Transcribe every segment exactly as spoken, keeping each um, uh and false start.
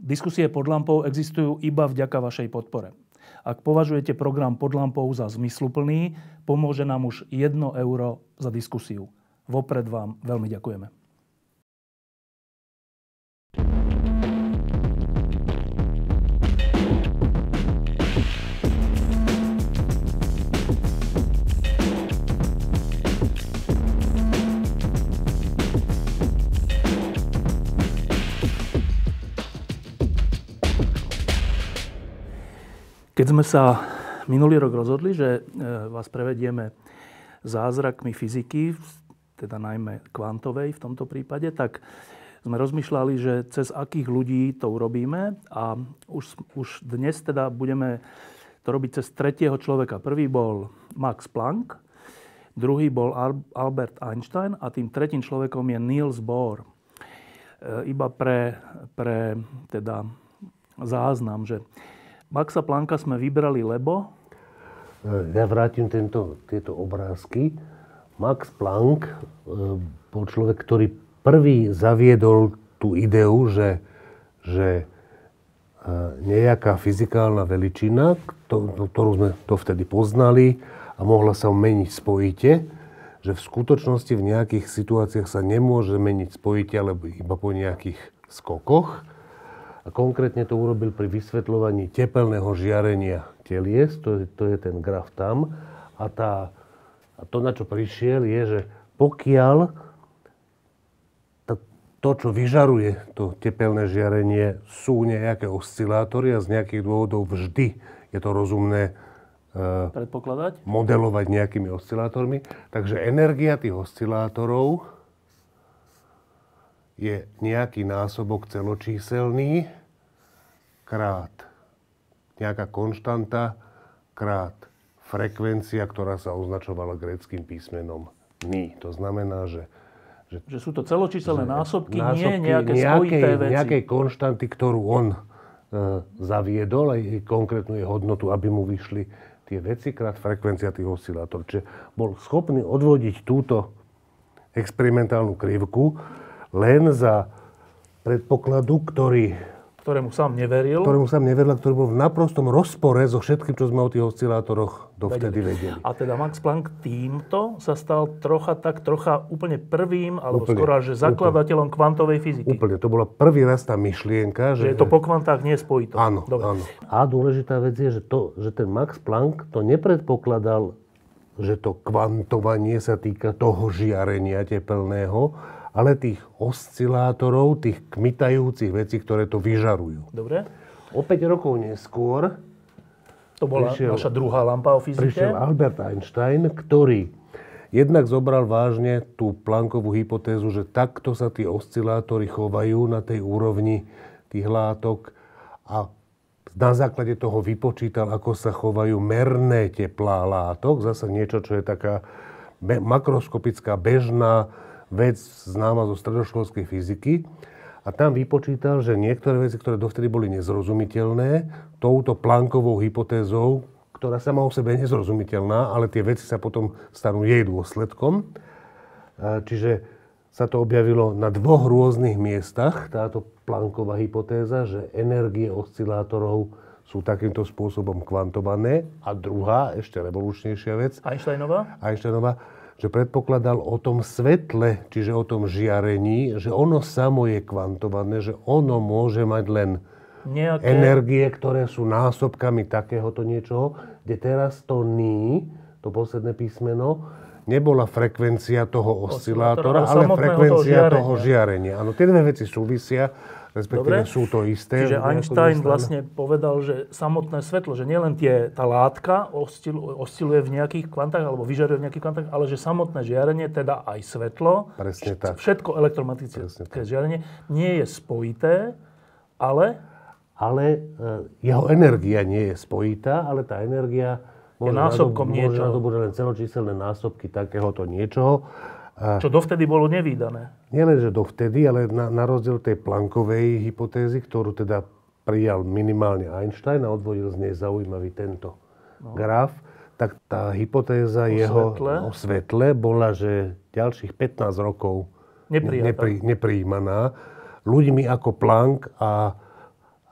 Diskusie pod lampou existujú iba vďaka vašej podpore. Ak považujete program Pod lampou za zmysluplný, pomôže nám už jedno euro za diskusiu. Vopred vám veľmi ďakujeme. Keď sme sa minulý rok rozhodli, že vás prevedieme zázrakmi fyziky, teda najmä kvantovej v tomto prípade, tak sme rozmýšľali, že cez akých ľudí to urobíme a už, už dnes teda budeme to robiť cez tretieho človeka. Prvý bol Max Planck, druhý bol Albert Einstein a tým tretím človekom je Niels Bohr. Iba pre, pre teda záznam, že Maxa Plancka sme vybrali, lebo... Ja vrátim tento, tieto obrázky. Max Planck bol človek, ktorý prvý zaviedol tú ideu, že, že nejaká fyzikálna veličina, ktorú sme to vtedy poznali a mohla sa meniť spojite, že v skutočnosti v nejakých situáciách sa nemôže meniť spojite, alebo iba po nejakých skokoch. A konkrétne to urobil pri vysvetľovaní tepelného žiarenia telies, to je, to je ten graf tam. A, tá, a to, na čo prišiel, je, že pokiaľ to, to, čo vyžaruje to tepelné žiarenie, sú nejaké oscilátory a z nejakých dôvodov vždy je to rozumné predpokladať, modelovať nejakými oscilátormi. Takže energia tých oscilátorov je nejaký násobok celočíselný krát nejaká konštanta krát frekvencia, ktorá sa označovala gréckym písmenom ni. To znamená, že... Že, že sú to celočíselné násobky, násobky, nie nejaké nejakej, spojité veci. Nejakej konštanty, ktorú on e, zaviedol, aj konkrétnu jej hodnotu, aby mu vyšli tie veci krát frekvencia tých oscilátorov. Čiže bol schopný odvodiť túto experimentálnu krivku len za predpokladu, ktorý... Ktorému sám neveril. Ktorému sám neveril, ktorý bol v naprostom rozpore so všetkým, čo sme o tých oscilátoroch dovtedy vedeli. A teda Max Planck týmto sa stal trocha tak, trocha úplne prvým, alebo úplne, skoro že zakladateľom úplne. Kvantovej fyziky. Úplne. To bola prvý raz tá myšlienka, že... Že je to po kvantách nie spojito. Áno, áno. A dôležitá vec je, že, to, že ten Max Planck to nepredpokladal, že to kvantovanie sa týka toho žiarenia tepelného, ale tých oscilátorov, tých kmitajúcich vecí, ktoré to vyžarujú. Dobre. O päť rokov neskôr... To bola prišiel, naša druhá lampa o fyzike. Prišiel Albert Einstein, ktorý jednak zobral vážne tú Planckovú hypotézu, že takto sa tie oscilátory chovajú na tej úrovni tých látok a na základe toho vypočítal, ako sa chovajú merné teplá látok. Zase niečo, čo je taká makroskopická, bežná vec známa zo stredoškolskej fyziky. A tam vypočítal, že niektoré veci, ktoré dovtedy boli nezrozumiteľné, touto Planckovou hypotézou, ktorá sama o sebe je nezrozumiteľná, ale tie veci sa potom stanú jej dôsledkom. Čiže sa to objavilo na dvoch rôznych miestach, táto Plancková hypotéza, že energie oscilátorov sú takýmto spôsobom kvantované. A druhá, ešte revolučnejšia vec. Einsteinová? Einsteinová, že predpokladal o tom svetle, čiže o tom žiarení, že ono samo je kvantované, že ono môže mať len nejaké energie, ktoré sú násobkami takéhoto niečoho, kde teraz to ni, to posledné písmeno, nebola frekvencia toho oscilátora, ale frekvencia toho žiarenia. Áno, tie dve veci súvisia, respektíve dobre, sú to isté. Čiže Einstein vlastne povedal, že samotné svetlo, že nielen tie, tá látka osciluje, osciluje v nejakých kvantách, alebo vyžaruje v nejakých kvantách, ale že samotné žiarenie, teda aj svetlo, presne tak. Všetko elektromagnetické žiarenie, nie je spojité, ale... Ale jeho energia nie je spojitá, ale tá energia je násobkom niečoho. Môže na to bude len celočíselné násobky takéhoto niečoho. Čo dovtedy bolo nevídané. Nielen, že dovtedy, ale na, na rozdiel tej Planckovej hypotézy, ktorú teda prijal minimálne Einstein a odvodil z nej zaujímavý tento no. graf, tak tá hypotéza o jeho svetle? o svetle bola, že ďalších pätnásť rokov nepri, neprijímaná ľuďmi ako Planck a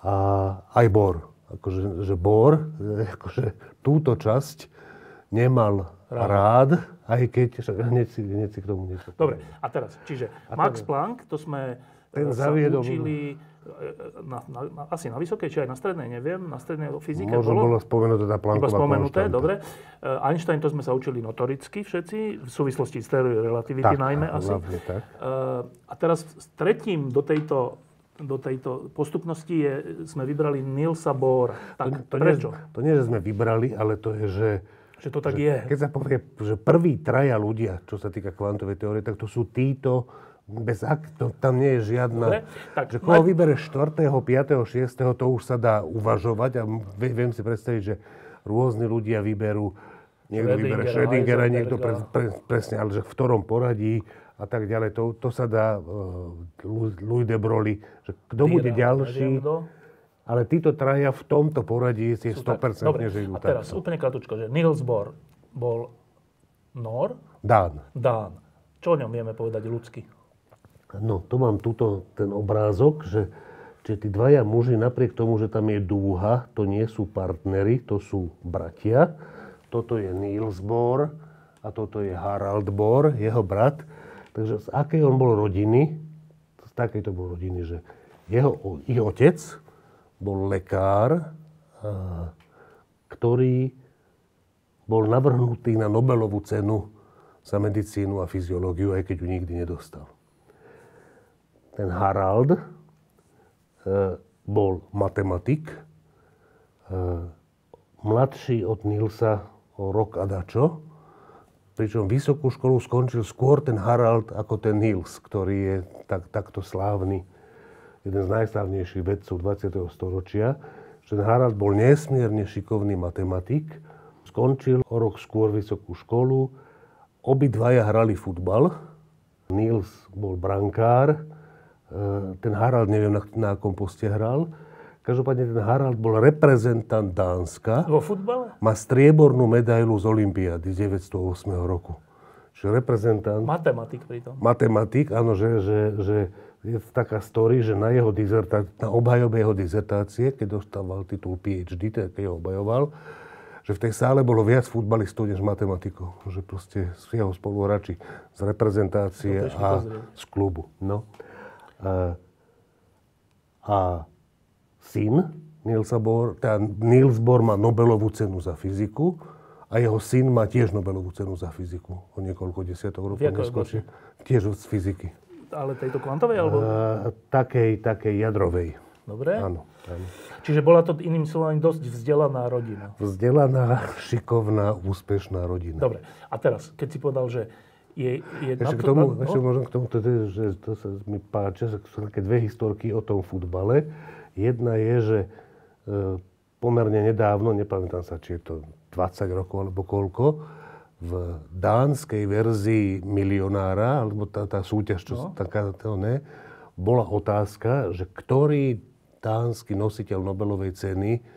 a aj Bohr. Akože, že Bohr, akože túto časť nemal rád, rád aj keď, hneď si, hneď si k tomu niečo. Dobre, a teraz, čiže a Max Planck, to sme ten sa zaviedol, učili na, na, na, asi na vysokej, či aj na strednej, neviem, na strednej fyzike možno bolo? bolo spomenuté tá Plancková konštanta. Iba spomenuté, dobre. Einstein, to sme sa učili notoricky všetci, v súvislosti s teóriou relativity tak, najmä asi. Hlavne, tak. A teraz s tretím do tejto, do tejto postupnosti je, sme vybrali Nielsa Bohra. Tak to, to prečo? Nie, to nie, že sme vybrali, ale to je, že že to tak že je. Keď sa povie, že prví traja ľudia, čo sa týka kvantovej teórie, tak to sú títo, bez ak, to, tam nie je žiadna... Dobre, tak že koho ma... vybereš štvrtého, piateho, šiesteho, to už sa dá uvažovať a viem si predstaviť, že rôzni ľudia vyberú, niekto vybere Schrödingera, niekto pre, pre, presne, ale že v ktorom poradí a tak ďalej. To, to sa dá uh, Louis de Broglie, že kto bude ďalší... Ale títo traja v tomto poradí si sto percent že idú takto. A teraz takto. Úplne kratučko, že Niels Bohr bol Nór? Dán. Dán. Čo o ňom vieme povedať ľudsky? No, to mám tuto ten obrázok, že, že tí dvaja muži, napriek tomu, že tam je dúha, to nie sú partneri, to sú bratia. Toto je Niels Bohr a toto je Harald Bohr, jeho brat. Takže z akej on bol rodiny? Z takej to bol rodiny, že jeho, ich otec bol lekár, ktorý bol navrhnutý na Nobelovú cenu za medicínu a fyziológiu, aj keď ju nikdy nedostal. Ten Harald e, bol matematik, e, mladší od Nielsa o rok a dačo, pričom vysokú školu skončil skôr ten Harald ako ten Niels, ktorý je tak, takto slávny, jeden z najslávnejších vedcov dvadsiateho storočia. Ten Harald bol nesmierne šikovný matematik, skončil o rok skôr vysokú školu, obidvaja hrali futbal, Niels bol brankár, ten Harald neviem, na, na akom poste hral. Každopádne ten Harald bol reprezentant Dánska. Vo futbale? Má striebornú medailu z olympiády z deväťstoosem roku. Čiže reprezentant... Matematik pritom. Matematik, áno, že, že, že je taká story, že na jeho dizertá... na obhajobe jeho dizertácie, keď dostával titul PhD, tak keď ho obhajoval, že v tej sále bolo viac futbalistov než matematikov. Že proste sú jeho spoluhráči z reprezentácie no, a z klubu. No. A, a syn Nielsa Bohr, teda Niels Bohr má Nobelovú cenu za fyziku a jeho syn má tiež Nobelovú cenu za fyziku. O niekoľko desiatok rokov neskôr. Tiež z fyziky. Ale tejto kvantovej? Alebo... A, takej, takej jadrovej. Dobre. Áno, áno. Čiže bola to iným slovom dosť vzdelaná rodina. Vzdelaná, šikovná, úspešná rodina. Dobre. A teraz, keď si povedal, že je... je ešte k tomu, na... ešte možno k tomu, to, že to sa mi páči, že sú také dve historky o tom futbale. Jedna je, že e, pomerne nedávno, nepamätám sa, či je to dvadsať rokov alebo koľko, v dánskej verzii Milionára, alebo tá, tá súťaž, čo no. taká, to ne, bola otázka, že ktorý dánsky nositeľ Nobelovej ceny e,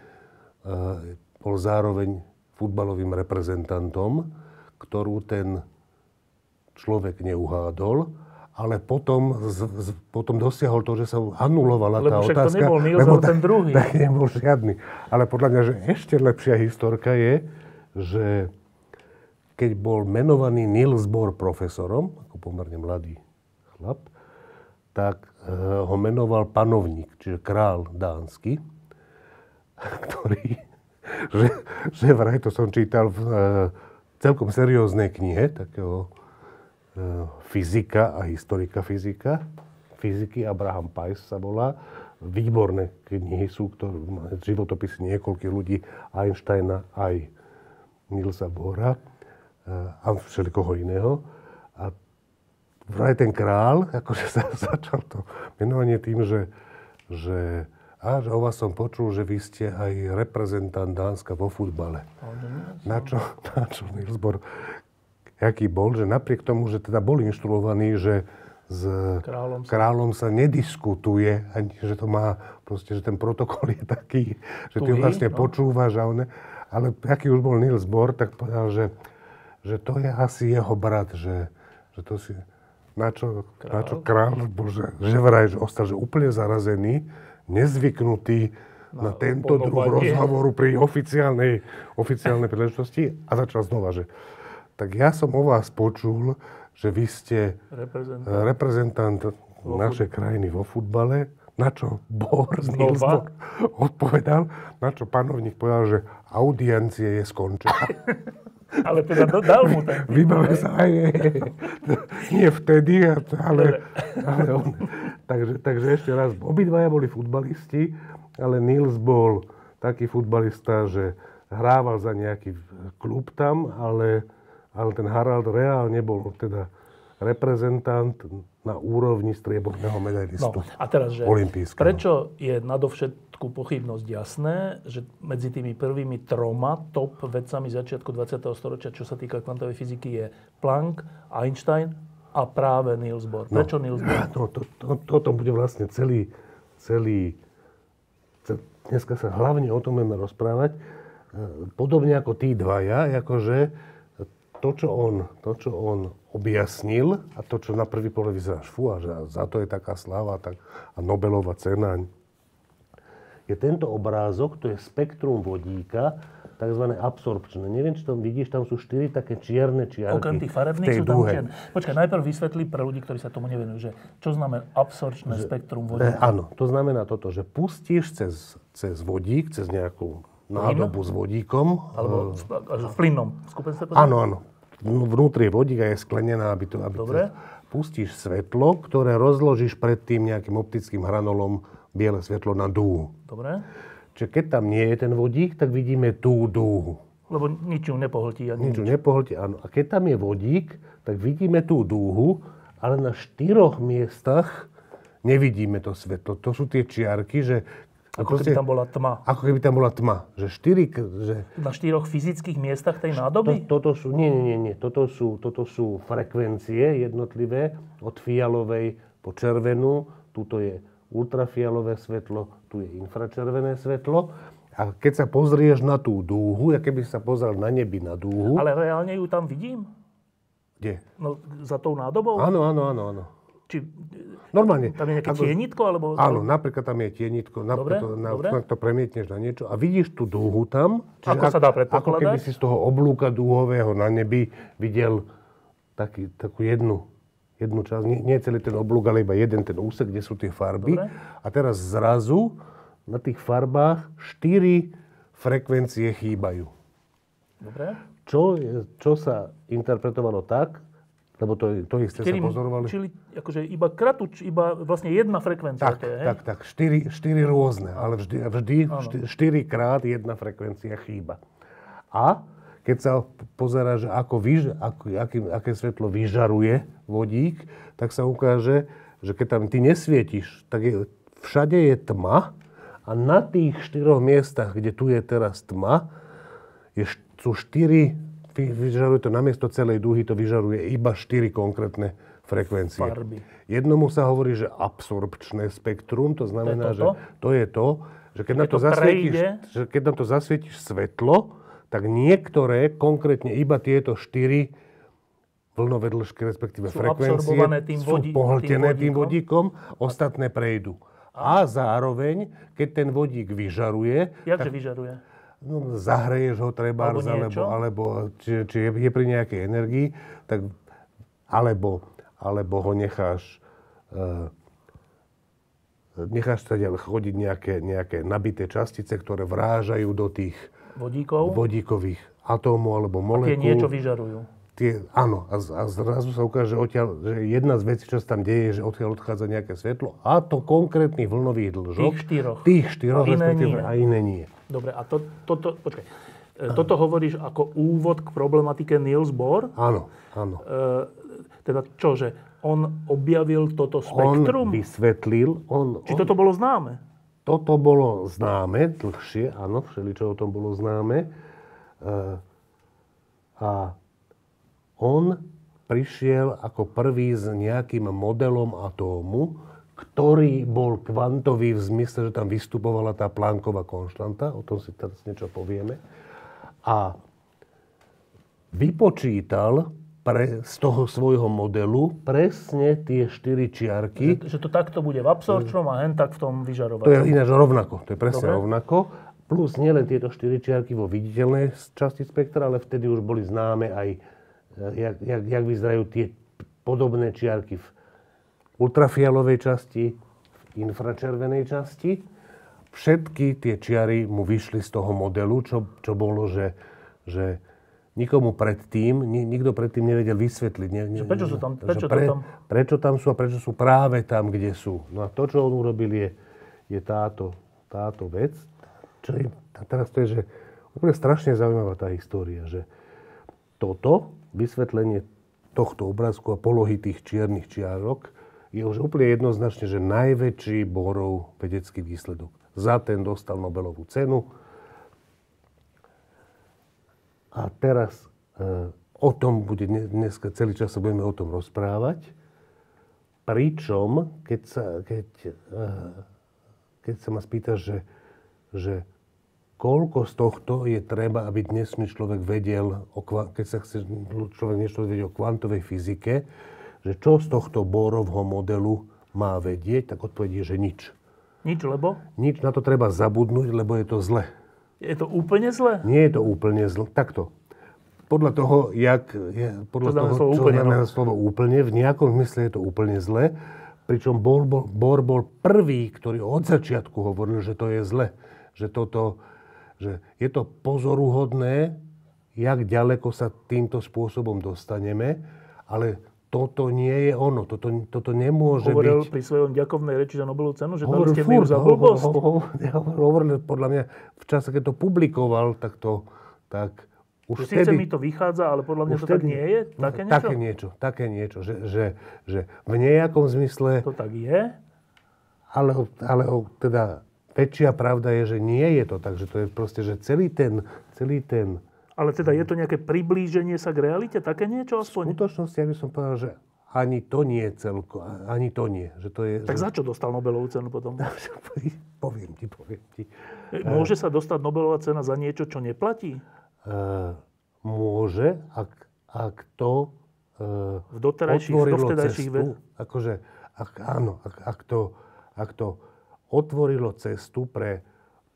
bol zároveň futbalovým reprezentantom, ktorú ten človek neuhádol, ale potom, z, z, potom dosiahol to, že sa anulovala tá otázka. Lebo však to nebol Niels, lebo ten druhý. Tak nebol žiadny. Ale podľa mňa, že ešte lepšia historka je, že keď bol menovaný Niels Bohr profesorom, ako pomerne mladý chlap, tak e, ho menoval panovník, čiže král dánsky, ktorý, že, že vraj, to som čítal v e, celkom serióznej knihe, takého fyzika a historika fyzika. Fyziky Abraham Pais sa volá. Výborné knihy sú, ktoré životopisy niekoľkých ľudí, Einsteina aj Nielsa Bohra a všelikoho iného. A vraj ten král, akože sa začal to menovanie tým, že, že, a, že o vás som počul, že vy ste aj reprezentant Dánska vo futbale. Na čo, na čo Niels Bohr aký bol, že napriek tomu, že teda bol inštruovaný, že s kráľom sa, kráľom sa nediskutuje, ani, že to má proste, že ten protokol je taký, že ty vlastne no. počúvaš a on, ale aký už bol Niels Bohr, tak povedal, že, že to je asi jeho brat, že, že to si, na čo kráľ, na čo kráľ bol, že, že vraj, že ostal že úplne zarazený, nezvyknutý na, na tento druh rozhovoru pri oficiálnej, oficiálnej príležitosti a začal znova, že tak ja som o vás počul, že vy ste reprezentant, reprezentant našej krajiny vo futbale, na čo Bor, Niels Bohr odpovedal, na čo panovník povedal, že audiencie je skončená. Ale teda dal mu ten... Vybavil sa aj, nie vtedy, ale, ale on. Takže, takže ešte raz, obidvaja boli futbalisti, ale Niels bol taký futbalista, že hrával za nejaký klub tam, ale, ale ten Harald reálne bol teda reprezentant na úrovni strieborného medailistu. No, a teraz, že olimpijského. Prečo je nadovšetku pochybnosť jasné, že medzi tými prvými troma top vedcami začiatku dvadsiateho storočia, čo sa týka kvantovej fyziky, je Planck, Einstein a práve Niels Bohr. Prečo no, Niels Bohr? No, to, to, toto bude vlastne celý, celý... Dneska sa hlavne o tom budeme rozprávať. Podobne ako tí dvaja, akože to, čo on, to, čo on objasnil a to, čo na prvý pohľad vyzeráš, fú, a že za to je taká sláva tak, a Nobelová cena, je tento obrázok, to je spektrum vodíka, takzvané absorpčné. Neviem, či tam vidíš, tam sú štyri také čierne čiarky. Okrem tých farebných sú tam čierne. Počkaj, najprv vysvetlí pre ľudí, ktorí sa tomu nevenujú, že čo znamená absorpčné že, spektrum vodíka. E, áno, to znamená toto, že pustíš cez, cez vodík, cez nejakú nádobu s vodíkom. Alebo v plynnom skupenstve? Áno, áno. Vnútri je vodík a je sklenená, aby to... Aby Dobre. To, pustíš svetlo, ktoré rozložíš pred tým nejakým optickým hranolom biele svetlo na dúhu. Dobre. Čiže keď tam nie je ten vodík, tak vidíme tú dúhu. Lebo nič ju nepohltí. Ani nič ju nepohltí, áno. A keď tam je vodík, tak vidíme tú dúhu, ale na štyroch miestach nevidíme to svetlo. To sú tie čiarky, že... Ako proste, keby tam bola tma. Ako keby tam bola tma. Že štyri... Že... Na štyroch fyzických miestach tej nádoby? To, toto sú... Nie, nie, nie. Toto sú, toto sú frekvencie jednotlivé. Od fialovej po červenú. Tuto je ultrafialové svetlo. Tu je infračervené svetlo. A keď sa pozrieš na tú dúhu, ako keby sa pozrel na nebi na dúhu... Ale reálne ju tam vidím? Kde? No, za tou nádobou? Áno, áno, áno, áno. Či... Normálne. Tam je nejaké ako... tienitko? Alebo... Áno, napríklad tam je tienitko. Dobre, to, na, dobre. to premietneš na niečo a vidíš tú dúhu tam. Ako sa dá predpokladať? Ako keby si z toho oblúka dúhového na nebi videl taký, takú jednu, jednu časť. Nie, nie celý ten oblúk, ale iba jeden ten úsek, kde sú tie farby. Dobre. A teraz zrazu na tých farbách štyri frekvencie chýbajú. Dobre. Čo, je, čo sa interpretovalo tak, lebo to, to isté sa pozorovali. Čili akože iba kratuč, iba vlastne jedna frekvencia. Tak, to je, tak, tak. Štyri, štyri rôzne, ale vždy, vždy štyri krát jedna frekvencia chýba. A keď sa pozerá, že ako vyž, ako, aký, aké svetlo vyžaruje vodík, tak sa ukáže, že keď tam ty nesvietiš, tak je, všade je tma a na tých štyroch miestach, kde tu je teraz tma, je, sú štyri vyžaruje to namiesto celej dúhy, to vyžaruje iba štyri konkrétne frekvencie. Farby. Jednomu sa hovorí, že absorpčné spektrum, to znamená, to že to je to, že keď, na to, zasvietíš, že keď na to zasvietíš svetlo, tak niektoré, konkrétne iba tieto štyri vlnové dĺžky, respektíve sú frekvencie, tým sú vodí, pohltené tým vodíkom, vodíkom, ostatné prejdú. A zároveň, keď ten vodík vyžaruje... Jakže tak, vyžaruje? No, zahreješ ho trebárs, alebo, alebo či, či je, je pri nejakej energii, tak alebo, alebo ho necháš uh, necháš sa chodiť nejaké, nejaké nabité častice, ktoré vrážajú do tých vodíkov? vodíkových atómov alebo molekúl. A tie niečo vyžarujú. Tie, áno, a, a zrazu sa ukáže, odtiaľ, že jedna z vecí, čo sa tam deje, je, že odtiaľ odchádza nejaké svetlo a to konkrétnych vlnových dĺžok. Tých štyroch. Tých štyroch, a iné nie. A iné nie. Dobre, a to, toto, počkaj, toto hovoríš ako úvod k problematike Niels Bohr? Áno, áno. E, teda čo, že on objavil toto spektrum? On vysvetlil. On, Či on, toto bolo známe? Toto bolo známe, dlhšie, áno, všeličo o tom bolo známe. E, a on prišiel ako prvý s nejakým modelom atómu, ktorý bol kvantový v zmysle, že tam vystupovala tá Plancková konštanta. O tom si teraz niečo povieme. A vypočítal pre, z toho svojho modelu presne tie štyri čiarky. Že, že to takto bude v absorpčnom a hen tak v tom vyžarovacom. To je ináč rovnako, to je presne Dobre. rovnako. Plus nielen tieto štyri čiarky vo viditeľnej časti spektra, ale vtedy už boli známe aj, jak, jak, jak vyzerajú tie podobné čiarky v ultrafialovej časti, v infračervenej časti. Všetky tie čiary mu vyšli z toho modelu, čo, čo bolo, že, že nikomu predtým, nikto predtým nevedel vysvetliť. Ne, ne, prečo sú tam? Prečo, pre, tam? prečo tam sú a prečo sú práve tam, kde sú. No a to, čo on urobil, je, je táto, táto vec. Čo je, a teraz to je, že úplne strašne zaujímavá tá história, že toto, vysvetlenie tohto obrázku a polohy tých čiernych čiarok je už úplne jednoznačne, že najväčší Bohrov vedecký výsledok. Za ten dostal Nobelovú cenu. A teraz e, o tom bude dneska, celý čas sa budeme o tom rozprávať. Pričom, keď sa, keď, e, keď sa ma spýtaš, že, že koľko z tohto je treba, aby dnešný človek vedel, o, keď sa chce človek niečo vedieť o kvantovej fyzike, že čo z tohto Bohrovho modelu má vedieť, tak odpovedie, že nič. Nič, lebo? Nič, na to treba zabudnúť, lebo je to zle. Je to úplne zle? Nie je to úplne zle. Takto. Podľa toho, jak, je, podľa čo toho, slovo čo úplne, znamená no? slovo úplne, v nejakom zmysle je to úplne zle. Pričom Bohr bol, Bohr bol prvý, ktorý od začiatku hovoril, že to je zle. Že, toto, že je to pozoruhodné, jak ďaleko sa týmto spôsobom dostaneme, ale toto nie je ono, toto, toto nemôže hovoril byť... Hovoril pri svojom ďakovnej reči za Nobelovú cenu, že dali Hovoril ste mi ju za blbosť? Hovoril podľa mňa v čase, keď to publikoval, tak to... Tak už síce vtedy, mi to vychádza, ale podľa mňa to vtedy, tak nie je? Také niečo? Také niečo, také niečo, že, že, že v nejakom zmysle... To tak je? Ale, ale teda väčšia pravda je, že nie je to tak, že to je proste, že celý ten... Celý ten Ale teda je to nejaké priblíženie sa k realite? Také niečo aspoň? V skutočnosti, ja by som povedal, že ani to nie je celko, ani to nie. Že to je, tak že... za čo dostal Nobelovú cenu potom? poviem ti, poviem ti. Môže sa dostať Nobelová cena za niečo, čo neplatí? Uh, môže, ak, ak to uh, v doterajších, otvorilo cestu, ved... akože, ak, áno, ak, ak, to, ak to otvorilo cestu pre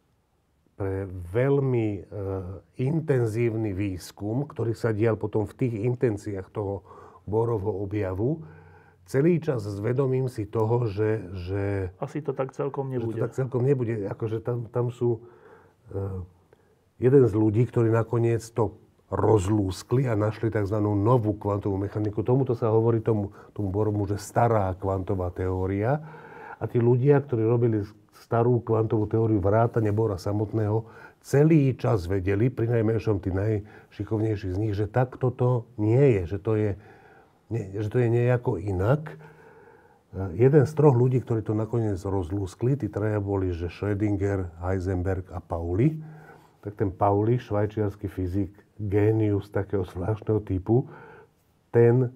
pre veľmi e, intenzívny výskum, ktorý sa dial potom v tých intenciách toho Bohrovho objavu, celý čas s vedomím si toho, že... že asi to tak celkom nebude. Že to tak celkom nebude. Akože tam, tam sú e, jeden z ľudí, ktorí nakoniec to rozlúskli a našli tzv. Novú kvantovú mechaniku. Tomuto sa hovorí tomu, tomu Bohrovmu, že stará kvantová teória. A tí ľudia, ktorí robili starú kvantovú teóriu vrátane Bohra samotného, celý čas vedeli, pri najmenšom tí najšikovnejší z nich, že takto to nie je, že to je, nie, že to je nejako inak. Jeden z troch ľudí, ktorí to nakoniec rozlúskli, tí traja boli, že Schrödinger, Heisenberg a Pauli. Tak ten Pauli, švajčiarsky fyzik, génius takého zvláštneho typu, ten,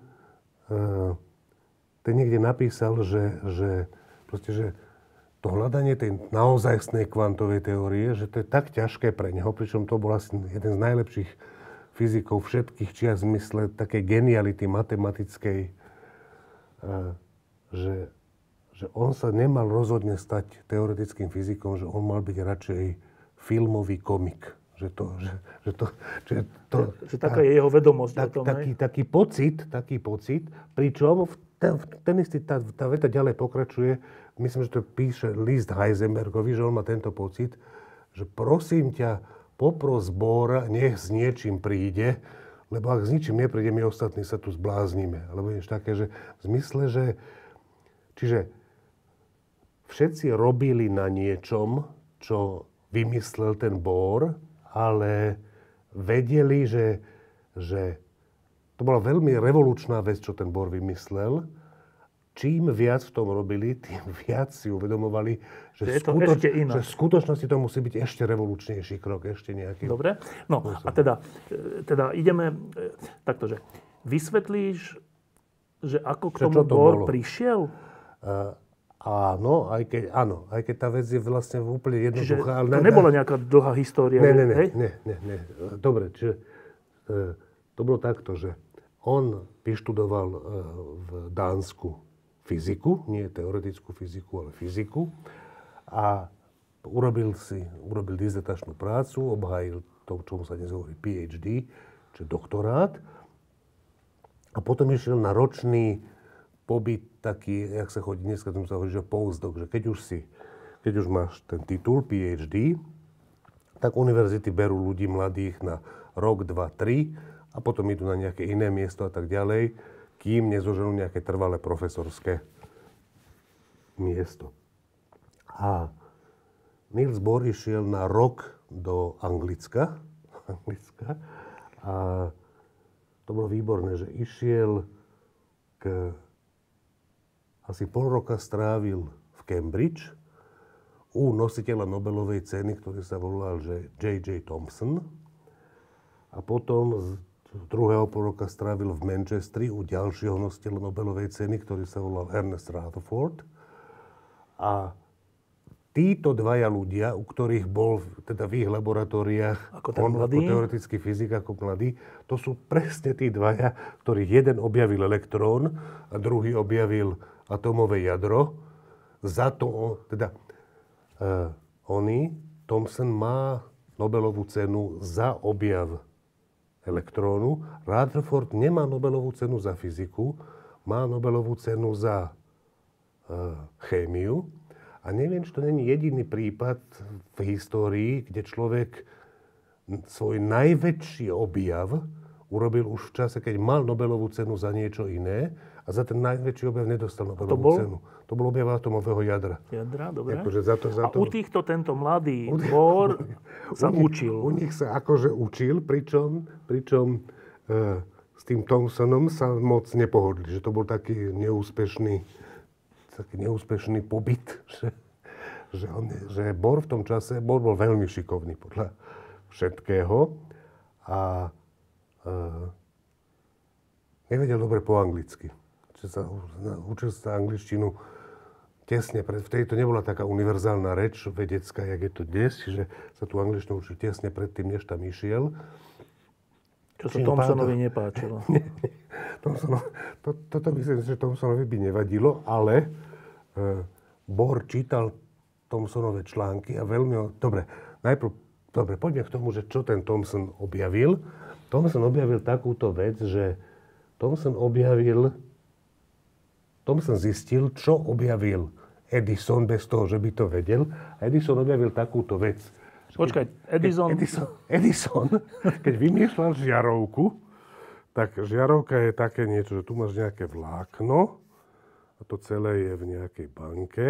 ten niekde napísal, že, že, proste, že to hľadanie tej naozajstnej kvantovej teórie, že to je tak ťažké pre neho, pričom to bol asi jeden z najlepších fyzikov všetkých čias v zmysle takej geniality matematickej, že, že on sa nemal rozhodne stať teoretickým fyzikom, že on mal byť radšej filmový komik. Že to, že, že to, že to, že, že taká je jeho vedomosť tak, o tom, taký, taký pocit, taký pocit, pričom v ten, ten istý, tá, tá veta ďalej pokračuje. Myslím, že to píše list Heisenbergovi, že on má tento pocit, že prosím ťa, popros Bohra, nech s niečím príde, lebo ak s ničím nepríde, my ostatní sa tu zbláznime. Alebo niečo také, že v zmysle, že... Čiže všetci robili na niečom, čo vymyslel ten Bohr, ale vedeli, že, že to bola veľmi revolučná vec, čo ten Bohr vymyslel. Čím viac v tom robili, tým viac si uvedomovali, že, že, skutoč- že v skutočnosti to musí byť ešte revolučnejší krok, ešte nejaký. Dobre. No a teda, teda ideme takto, že vysvetlíš, že ako k tomu Bohr prišiel? Uh, áno, aj keď, áno, aj keď tá vec je vlastne úplne jednoduchá. Čiže to nebola nejaká dlhá história? Ne, ne, ne, hej? ne, ne, ne. Dobre, čiže uh, to bolo takto, že On vyštudoval v Dánsku fyziku, nie teoretickú fyziku, ale fyziku. A urobil si, urobil dizertačnú prácu, obhájil to, čomu sa dnes hovorí pé há dé, čiže doktorát. A potom išiel na ročný pobyt taký, jak sa chodí dneska, tomu sa hovorí, že postdoc, že keď už si, keď už máš ten titul pé há dé, tak univerzity berú ľudí mladých na rok, dva, tri a potom idú na nejaké iné miesto a tak ďalej, kým nezoženú nejaké trvalé profesorské miesto. A Niels Bohr išiel na rok do Anglicka, Anglicka a to bolo výborné, že išiel k... asi pol roka strávil v Cambridge u nositeľa Nobelovej ceny, ktorý sa volal že J J Thomson. A potom z druhého pol roka strávil v Manchestri u ďalšieho nositeľa Nobelovej ceny, ktorý sa volal Ernest Rutherford. A títo dvaja ľudia, u ktorých bol teda v ich laboratóriách ako ten on mladý, ako teoretický fyzik, ako mladý, to sú presne tí dvaja, ktorých jeden objavil elektrón a druhý objavil atómové jadro. Za to, teda uh, oni, Thomson má Nobelovú cenu za objav elektrónu. Rutherford nemá Nobelovú cenu za fyziku, má Nobelovú cenu za uh, chémiu. A neviem, či to není jediný prípad v histórii, kde človek svoj najväčší objav urobil už v čase, keď mal Nobelovú cenu za niečo iné a za ten najväčší objav nedostal Nobelovú bol? cenu. To bol objav atomového jadra. Jadra, dobre. Akože za to, za a to... u týchto tento mladý Bohr sa u nich, učil. U nich sa akože učil, pričom, pričom e, s tým Thomsonom sa moc nepohodli. Že to bol taký neúspešný, taký neúspešný pobyt, že, že, on, že Bohr v tom čase, Bohr bol veľmi šikovný podľa všetkého a e, nevedel dobre po anglicky. Čiže sa, učil sa angličtinu tesne pred, vtedy to nebola taká univerzálna reč vedecká, jak je to dnes, čiže sa tu angličtinu učil tesne predtým, než tam išiel. Čo sa Thomsonovi nepáčilo. Nie, nie. Thomsonovi, to, toto myslím, že Thomsonovi by nevadilo, ale e, Bohr čítal Thomsonové články a veľmi... Dobre, najprv, dobre, poďme k tomu, že čo ten Thomson objavil. Thomson objavil takúto vec, že Thomson objavil... Thomson zistil, čo objavil Edison bez toho, že by to vedel. A Edison objavil takúto vec. Počkaj, Edison... Edison, Edison, keď vymýšľal žiarovku, tak žiarovka je také niečo, že tu máš nejaké vlákno a to celé je v nejakej banke.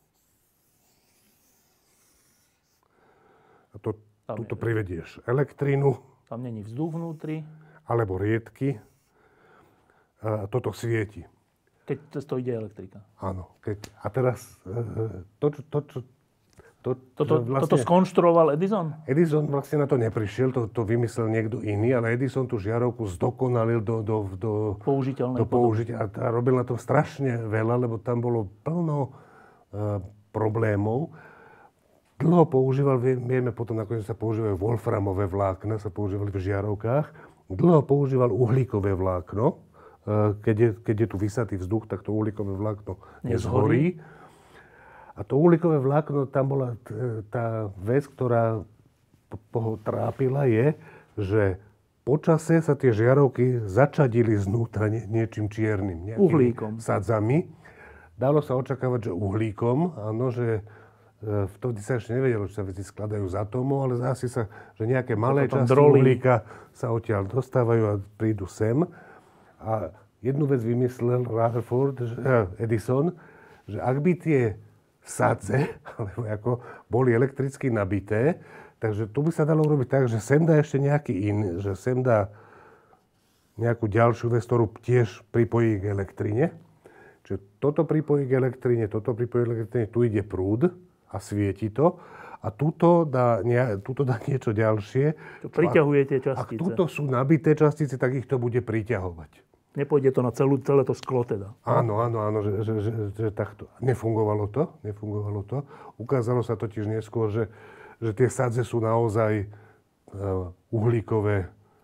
A to, tuto privedieš elektrínu. Tam není vzduch vnútri. Alebo riedky. A toto svieti. Keď cez to ide elektrika. Áno. Keď, a teraz to, čo... To, čo To, toto, vlastne, toto skonštruoval Edison? Edison vlastne na to neprišiel, to, to vymyslel niekto iný, ale Edison tú žiarovku zdokonalil do, do, do, použiteľnej do použitia. A robil na tom strašne veľa, lebo tam bolo plno uh, problémov. Dlho používal, vieme potom, nakoniec sa používajú wolframové vlákna, sa používali v žiarovkách. Dlho používal uhlíkové vlákno. Uh, keď, je, keď je tu vysatý vzduch, tak to uhlíkové vlákno nezhorí. nezhorí. A to uhlíkové vlákno, tam bola tá vec, ktorá ho trápila, je, že počase sa tie žiarovky začadili znútra nie, niečím čiernym. Uhlíkom. Sadzami. Dalo sa očakávať, že uhlíkom, áno, že vtedy sa ešte nevedelo, že sa veci skladajú z atómov, ale zase sa, že nejaké malé časti drolí. Uhlíka sa odtiaľ dostávajú a prídu sem. A jednu vec vymyslel Rutherford, že, Edison, že ak by tie sadze, alebo ako boli elektricky nabité, takže tu by sa dalo urobiť tak, že sem dá ešte nejaký in, že sem dá nejakú ďalšiu vec, ktorú tiež pripojí k elektrine. Čiže toto pripojí k elektrine, toto pripojí k elektrine, tu ide prúd a svieti to. A tuto dá, ne, tuto dá niečo ďalšie. To priťahuje tie častice. Ak tuto sú nabité častice, tak ich to bude priťahovať. Nepôjde to na celú, celé to sklo teda. Áno, áno, áno, že, že, že, že takto. Nefungovalo to, nefungovalo to. Ukázalo sa totiž neskôr, že, že tie sadze sú naozaj uh, uhlíkové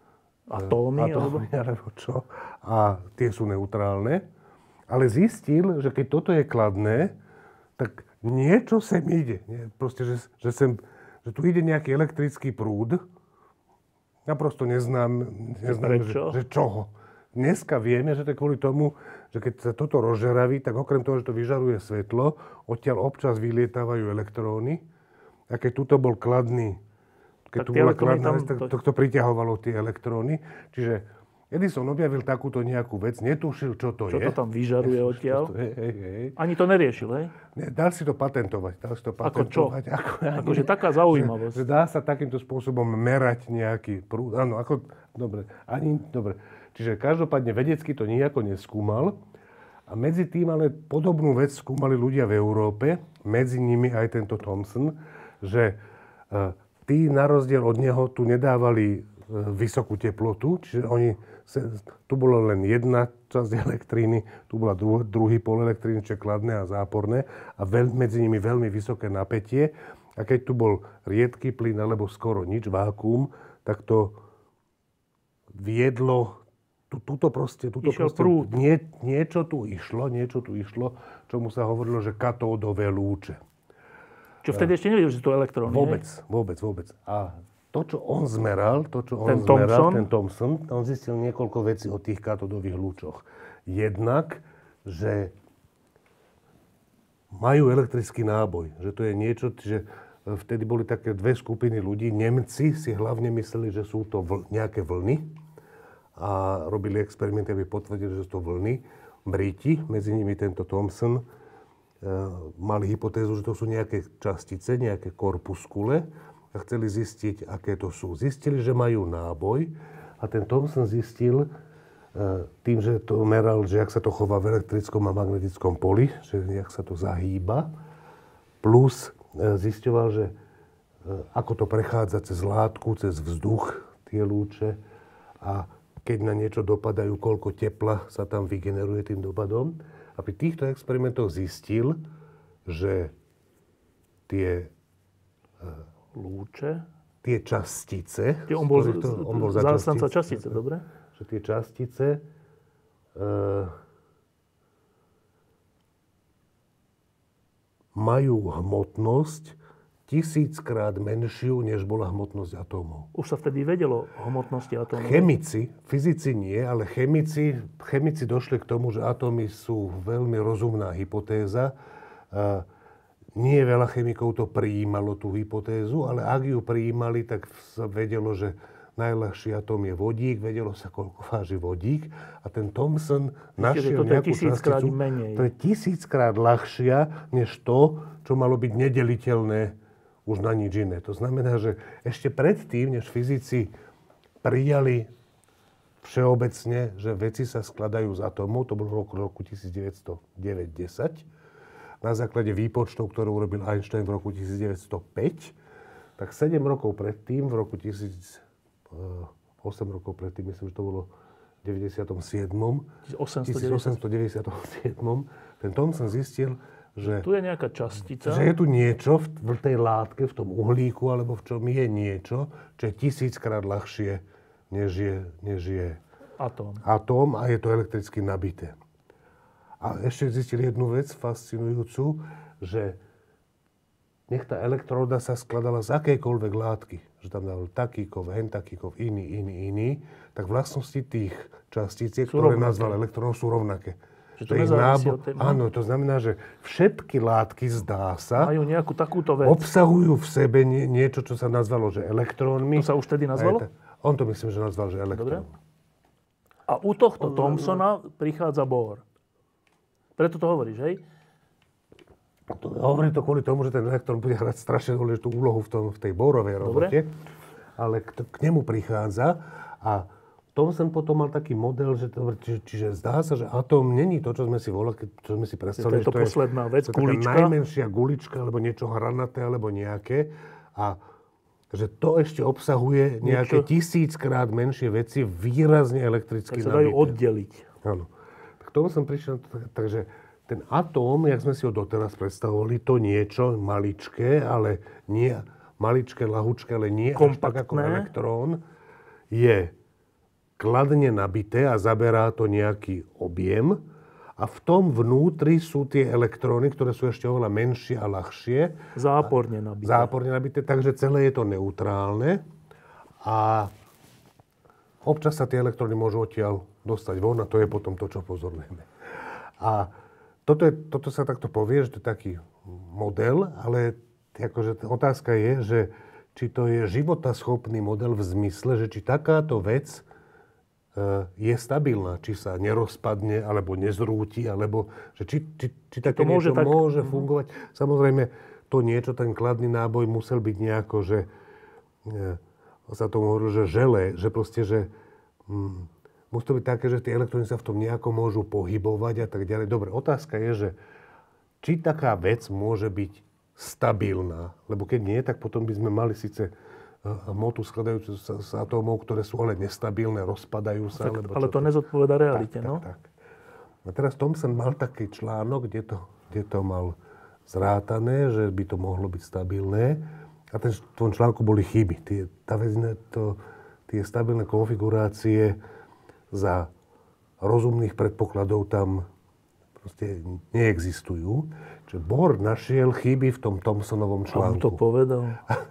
Atómy, atómy alebo... alebo čo. A tie sú neutrálne. Ale zistil, že keď toto je kladné, tak niečo sem ide. Nie? Proste, že, že, sem, že tu ide nejaký elektrický prúd. Naprosto neznám, neznám že, že čoho. Dneska vieme, že to je kvôli tomu, že keď sa toto rozžeraví, tak okrem toho, že to vyžaruje svetlo, odtiaľ občas vylietávajú elektróny. A keď tuto bol kladný, keď tu bola kladná vec, tak to, to priťahovalo tie elektróny. Čiže Edison objavil takúto nejakú vec, netušil, čo to čo je. Čo to tam vyžaruje odtiaľ? Hej, hej, hej. Ani to neriešil, hej? Ne, dal si to patentovať. Dal si to patentovať. Ako čo? Ako, akože taká zaujímavosť. Že, že dá sa takýmto spôsobom merať nejaký prúd. Áno, ako... Dobre. Ani... Dobre. Čiže každopádne vedecky to nejako neskúmal. A medzi tým ale podobnú vec skúmali ľudia v Európe, medzi nimi aj tento Thomson, že uh, tí na rozdiel od neho tu nedávali uh, vysokú teplotu, čiže oni, se, tu bola len jedna časť elektríny, tu bola dru, druhý pol elektríny, čo je kladné a záporné, a veľ, medzi nimi veľmi vysoké napätie. A keď tu bol riedky plyn alebo skoro nič, vákuum, tak to viedlo Tuto proste, tuto proste nie, niečo tu išlo, niečo tu išlo, čomu sa hovorilo, že katódové lúče. Čo vtedy ešte nevedel, že to elektróny, Vôbec, hej? vôbec, vôbec. A to, čo on zmeral, to, čo on ten zmeral, Thomson? ten Thomson, on zistil niekoľko vecí o tých katódových lúčoch. Jednak, že majú elektrický náboj, že to je niečo, že vtedy boli také dve skupiny ľudí. Nemci si hlavne mysleli, že sú to vl- nejaké vlny, a robili experimenty, aby potvrdili, že sú to vlny. Briti, medzi nimi tento Thomson, e, mali hypotézu, že to sú nejaké častice, nejaké korpuskule a chceli zistiť, aké to sú. Zistili, že majú náboj a ten Thomson zistil e, tým, že to meral, že jak sa to chová v elektrickom a magnetickom poli, že jak sa to zahýba, plus e, zisťoval, že e, ako to prechádza cez látku, cez vzduch, tie lúče, a keď na niečo dopadajú, koľko tepla sa tam vygeneruje tým dopadom. A pri týchto experimentoch zistil, že tie lúče, tie častice, tie on bol, to, on bol za zástanca častice, dobre? Že tie častice e, majú hmotnosť tisíckrát menšiu, než bola hmotnosť atómov. Už sa vtedy vedelo o hmotnosti atómov. Chemici, fyzici nie, ale chemici, chemici došli k tomu, že atómy sú veľmi rozumná hypotéza. A nie veľa chemikov to prijímalo, tú hypotézu, ale ak ju prijímali, tak sa vedelo, že najľahší atóm je vodík, vedelo sa, koľko váži vodík. A ten Thomson našiel nejakú časticu, to je tisíckrát ľahšia, než to, čo malo byť nedeliteľné už na nič iné. To znamená, že ešte predtým, než fyzici prijali všeobecne, že veci sa skladajú z atómov, to bolo v roku devätnásťstodeväť desať, na základe výpočtov, ktoré urobil Einstein v roku devätnásťstopäť, tak sedem rokov predtým, v roku tisíc, osem rokov predtým, myslím, že to bolo v deväťdesiatom siedmom tisícosemstodeväťdesiatom ten Thomson zistil, že tu je nejaká častica. Že je tu niečo v tej látke, v tom uhlíku, alebo v čom je niečo, čo je tisíckrát ľahšie, než je, než je atóm. atóm a je to elektricky nabité. A ešte zistili jednu vec fascinujúcu, že nech tá elektróda sa skladala z akejkoľvek látky, že tam dával taký kov, hen taký kov, iný, iný, iný, tak vlastnosti tých častíc, ktoré nazval elektrónov, sú rovnaké. Že to nezávisí od tej... Áno, to znamená, že všetky látky, zdá sa, majú nejakú takúto vec. Obsahujú v sebe nie, niečo, čo sa nazvalo, že elektrónmi. To sa už tedy nazvalo? On to myslím, že nazval, že elektrón. Dobre. A u tohto on, Thomsona prichádza Bohr. Preto to hovoríš, hej? To, hovorí to kvôli tomu, že ten elektrón bude hrať strašne dôležitú úlohu v, tom, v tej Bohrovej robote. Ale k, k nemu prichádza a Thomson potom mal taký model, že to, či, čiže zdá sa, že atóm není to, čo sme si volali, čo sme si predstavili. To je to posledná vec, to gulička. Najmenšia gulička, alebo niečo hranaté, alebo nejaké. A že to ešte obsahuje nejaké niečo tisíckrát menšie veci, výrazne elektricky nabité. Tak sa dajú oddeliť. Áno. Tak tomu som prišiel, takže ten atóm, jak sme si ho doteraz predstavovali, to niečo maličké, ale nie maličké, lahučké, ale nie až tak ako elektrón, je kladne nabité a zaberá to nejaký objem a v tom vnútri sú tie elektróny, ktoré sú ešte oveľa menšie a ľahšie. Záporne nabité. Záporne nabité, takže celé je to neutrálne a občas sa tie elektróny môžu odtiaľ dostať von a to je potom to, čo pozorujeme. A toto, je, toto sa takto povie, že to je taký model, ale akože otázka je, že či to je životaschopný model v zmysle, že či takáto vec je stabilná, či sa nerozpadne, alebo nezrúti, alebo že či, či, či také niečo môže, tak... môže fungovať. Samozrejme, to niečo, ten kladný náboj musel byť nejako, že e, sa tomu hovorí, že žele, že proste, že mm, musí to byť také, že tie elektróny sa v tom nejako môžu pohybovať a tak ďalej. Dobre, otázka je, že či taká vec môže byť stabilná, lebo keď nie, tak potom by sme mali síce hmotu skladajúcu sa z atómov, ktoré sú ale nestabilné, rozpadajú sa. Tak, ale to, to nezodpovedá realite, tak, no? Tak, tak. A teraz Thomson mal taký článok, kde to, kde to mal zrátané, že by to mohlo byť stabilné. A ten, v tom článku boli chyby. Tie, tá vec, to, tie stabilné konfigurácie za rozumných predpokladov tam proste neexistujú. Čiže Bohr našiel chyby v tom Thomsonovom článku. A mu to povedal?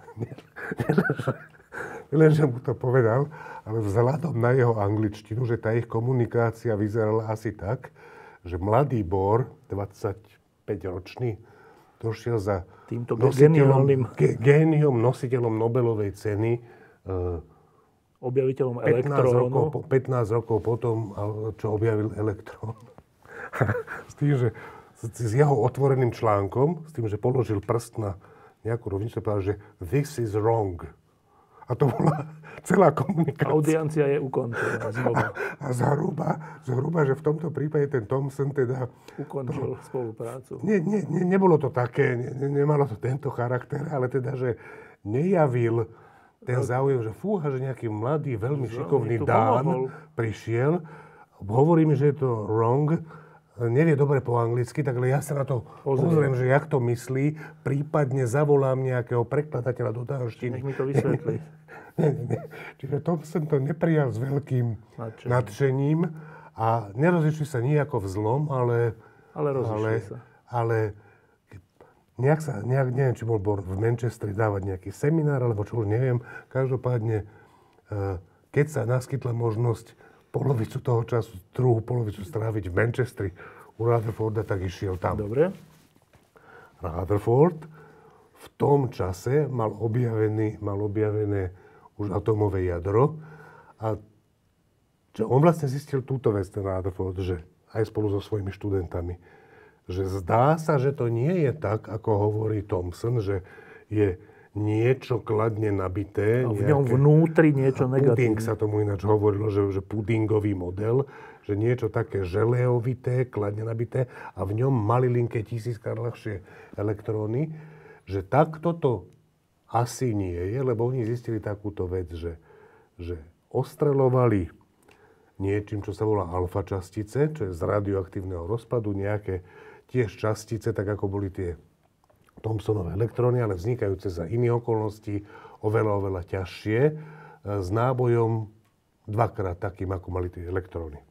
Len, že mu to povedal, ale vzhľadom na jeho angličtinu, že tá ich komunikácia vyzerala asi tak, že mladý Bohr, dvadsaťpäťročný, došiel za týmto nositeľom, ge, géniom, nositeľom Nobelovej ceny, objaviteľom elektrónu. pätnásť rokov potom, čo objavil elektrón. S tým, že s jeho otvoreným článkom, s tým, že položil prst na nejakú rovnicu, povedal, že this is wrong. A to bola celá komunikácia. Audiencia je ukončená znova. A, a zhruba, zhruba, že v tomto prípade ten Thomson teda... Ukončil to, spoluprácu. Nie, nie, nie, nebolo to také, ne, nemalo to tento charakter, ale teda, že nejavil ten záujem, že fúha, že nejaký mladý, veľmi šikovný Dán prišiel. Hovorí mi, že je to wrong, nevie dobre po anglicky, tak ja sa na to pozriem, že jak to myslí, prípadne zavolám nejakého prekladateľa do dánštiny. Nech mi to vysvetlí. Nie, nie, nie. Čiže to som to neprijal s veľkým nadšením, nadšením a nerozišli sa nijako v zlom, ale... Ale rozišli sa. Ale nejak sa, nejak, neviem, či bol v Manchesteri dávať nejaký seminár, alebo čo už neviem. Každopádne, keď sa naskytla možnosť polovicu toho času, druhú polovicu stráviť v Manchesteri u Rutherforda, tak išiel tam. Dobre. Rutherford v tom čase mal, objavený, mal objavené už atómové jadro a že on vlastne zistil túto vec, ten Rutherford, že aj spolu so svojimi študentami, že zdá sa, že to nie je tak, ako hovorí Thomson, že je niečo kladne nabité. A v ňom nejaké, vnútri niečo negatívne. Puding sa tomu ináč hovorilo, že, že pudingový model, že niečo také želeovité, kladne nabité a v ňom malilinké tisíckrát ľahšie elektróny, že takto to asi nie je, lebo oni zistili takúto vec, že, že ostreľovali niečím, čo sa volá alfa častice, čo je z radioaktívneho rozpadu, nejaké tiež častice, tak ako boli tie Thomsonové elektróny, ale vznikajúce za iných okolností, oveľa, oveľa ťažšie, s nábojom dvakrát takým, ako mali tie elektróny.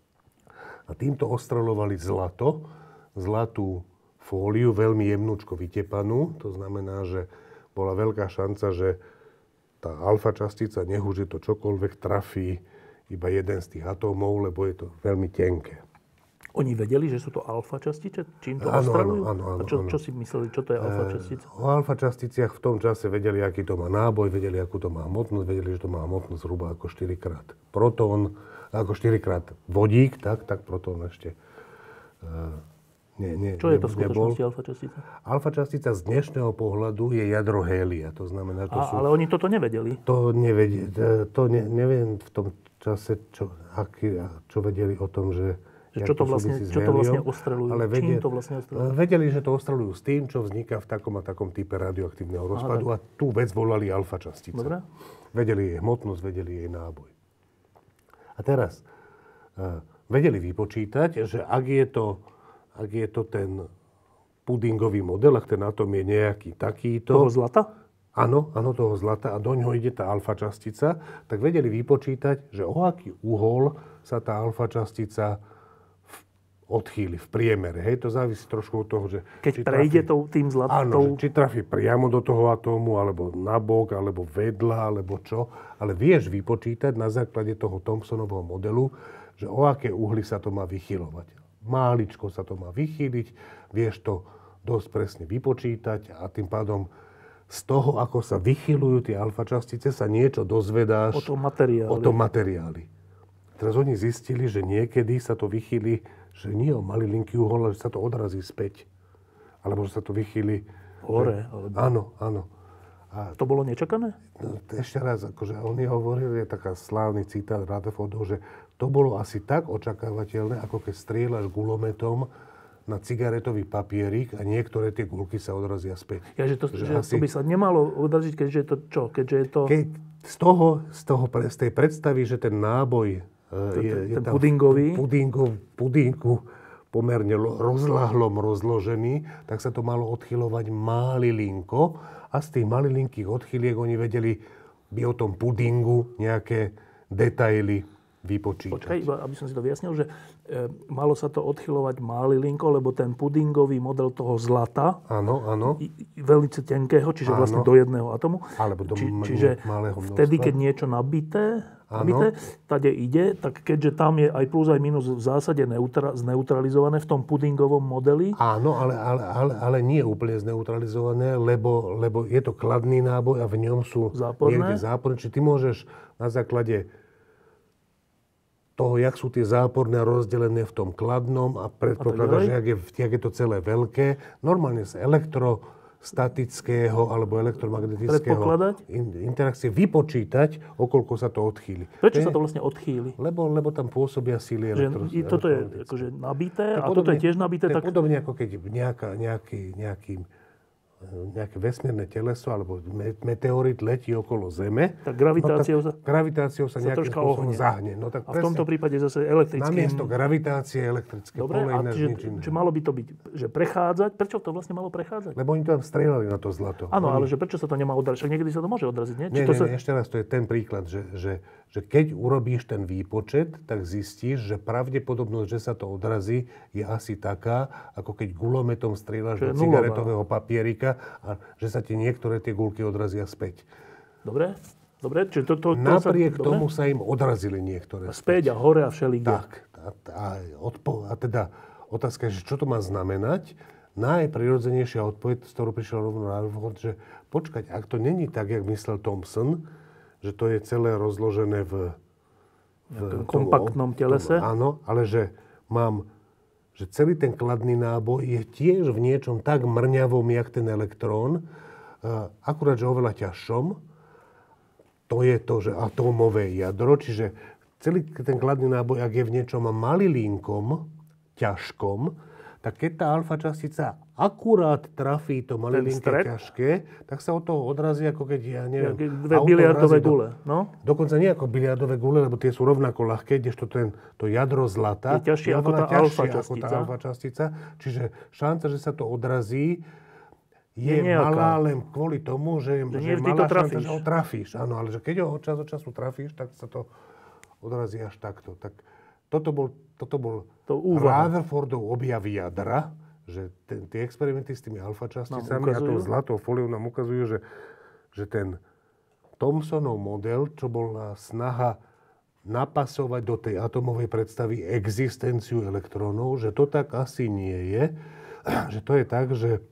A týmto ostreľovali zlato, zlatú fóliu, veľmi jemnúčko vytepanú. To znamená, že bola veľká šanca, že tá alfa častica, nech už je to čokoľvek, trafí iba jeden z tých atómov, lebo je to veľmi tenké. Oni vedeli, že sú to alfa častice? Čím to áno, ostreľujú? Áno, áno, A čo, áno. čo si mysleli, čo to je alfa častica? E, o alfa časticiach v tom čase vedeli, aký to má náboj, vedeli, akú to má hmotnosť, vedeli, že to má hmotnosť zhruba ako štyrikrát protón, ako štyrikrát vodík, tak, tak protón ešte e, nie, nie, čo je to v skutočnosti alfa častica? Alfa častica z dnešného pohľadu je jadro hélia, to znamená, to A, sú... Ale oni toto nevedeli? To nevedeli, to ne, neviem v tom čase, čo, aký, čo vedeli o tom, že Že čo to, vlastne, čo to vlastne ostreľujú? Ale vedeli, Čím to vlastne ostreľujú? Vedeli, že to ostreľujú s tým, čo vzniká v takom a takom type radioaktívneho rozpadu. Aha, a tú vec volali alfa častica. Dobre. Vedeli jej hmotnosť, vedeli jej náboj. A teraz uh, vedeli vypočítať, že ak je to, ak je to ten pudingový model, ak ten atóm je nejaký takýto... Toho zlata? áno, áno, toho zlata a do ňoho ide tá alfa častica, tak vedeli vypočítať, že o aký uhol sa tá alfa častica odchýli v priemere. Hej, to závisí trošku od toho, že... Keď prejde trafí, tým zlatom... Áno, že či trafí priamo do toho atómu, alebo nabok, alebo vedľa, alebo čo. Ale vieš vypočítať na základe toho Thomsonovho modelu, že o aké uhly sa to má vychylovať. Máličko sa to má vychýliť, vieš to dosť presne vypočítať a tým pádom z toho, ako sa vychylujú tie alfa častice, sa niečo dozvedáš... O tom materiáli. O tom materiáli. Teraz oni zistili, že niekedy sa to vychýli, že nie o malilinký uhol, ale že sa to odrazí späť. Alebo že sa to vychýli... Hore. Že... Alebo... Áno, áno. A... To bolo nečakané? No, ešte raz, akože oni hovorili, je taká slávny citát Rutherfordov, že to bolo asi tak očakávateľné, ako keď strieľaš gulometom na cigaretový papierik a niektoré tie guľky sa odrazia späť. Ja, že to, že že asi... to by sa nemalo odraziť, keďže je to čo? Keďže je to... Keď z toho, z toho, z tej predstavy, že ten náboj je, je ten tam pudingový. v pudingu, pudinku pomerne rozlahlom rozložený, tak sa to malo odchylovať malilinko a z tých malilinkých odchyliek oni vedeli by o tom pudingu nejaké detaily vypočítať. Počkaj, aby som si to vyjasnil, že e, malo sa to odchylovať malilinko, lebo ten pudingový model toho zlata, áno, áno. I, veľmi tenkého, čiže áno. vlastne do jedného atomu. Alebo do Či, m- čiže malého množstva. vtedy, keď niečo nabité, nabité tade ide, tak keďže tam je aj plus, aj minus v zásade neutra, zneutralizované v tom pudingovom modeli. Áno, ale, ale, ale, ale nie úplne zneutralizované, lebo, lebo je to kladný náboj a v ňom sú záporné. niekde záporné. Čiže ty môžeš na základe toho, jak sú tie záporné rozdelené v tom kladnom a predpokladáš, že jak je, jak je to celé veľké, normálne z elektrostatického alebo elektromagnetického in, interakcie vypočítať, okoľko sa to odchýli. Prečo to sa to vlastne odchýli? Lebo, lebo tam pôsobia síly elektro, toto je akože nabité a toto je tiež nabité. To je tak... podobne ako keď nejaká, nejaký, nejaký nejaké vesmírne teleso alebo meteorit letí okolo Zeme. Tak gravitáciou no, tak sa, gravitáciou sa, sa nejakým spôsobom zahne. No, tak a v tomto prípade zase elektrickým... Namiesto gravitácie elektrické Dobre, pole a ináč čiže, nič iné. čiže malo by to byť, že prechádzať. Prečo to vlastne malo prechádzať? Lebo oni to tam strieľali na to zlato. Áno, oni... ale že prečo sa to nemá odraziť? Však niekedy sa to môže odraziť, nie? Nie, Či to nie, sa... nie, ešte raz, to je ten príklad, že, že, že keď urobíš ten výpočet, tak zistíš, že pravdepodobnosť, že sa to odrazí, je asi taká, ako keď gulometom strieľaš do cigaretového papierika a že sa ti niektoré tie guľky odrazia späť. Dobre, dobre. Čiže to, to, to Napriek sa, tomu dobre? sa im odrazili niektoré a späť. A hore a všelikde. Tak. A, a, odpo- a teda otázka je, že čo to má znamenať? Najprirodzenejšia odpoveď, z ktorou prišiel rovno Rutherford, že počkať, ak to není tak, jak myslel Thomson, že to je celé rozložené v, v kompaktnom telese. Tom, áno, ale že mám, že celý ten kladný náboj je tiež v niečom tak mrňavom, jak ten elektrón, akurát, že oveľa ťažšom. To je to, že atómové jadro, čiže celý ten kladný náboj, ak je v niečom malilinkom, ťažkom, tak keď tá alfa častica akurát trafí to malilinké ťažké, tak sa od toho odrazí, ako keď, ja neviem... Dve biliardové gule, no? Dokonca nie ako biliardové gule, lebo tie sú rovnako ľahké, kdežto ten, to jadro zlata je ťažšie ako tá alfa častica. alfa častica. Čiže šanca, že sa to odrazí, je, je malá len kvôli tomu, že, že, že je malá šanca, že ho trafíš. Áno, ale že keď ho od času od času trafíš, tak sa to odrazí až takto. Tak toto bol, toto bol to Rutherfordov objav jadra, že ten, tie experimenty s tými alfa časticami a tou zlatou fóliou nám ukazujú, že, že ten Thomsonov model, čo bola snaha napasovať do tej atomovej predstavy existenciu elektrónov, že to tak asi nie je. Že to je tak, že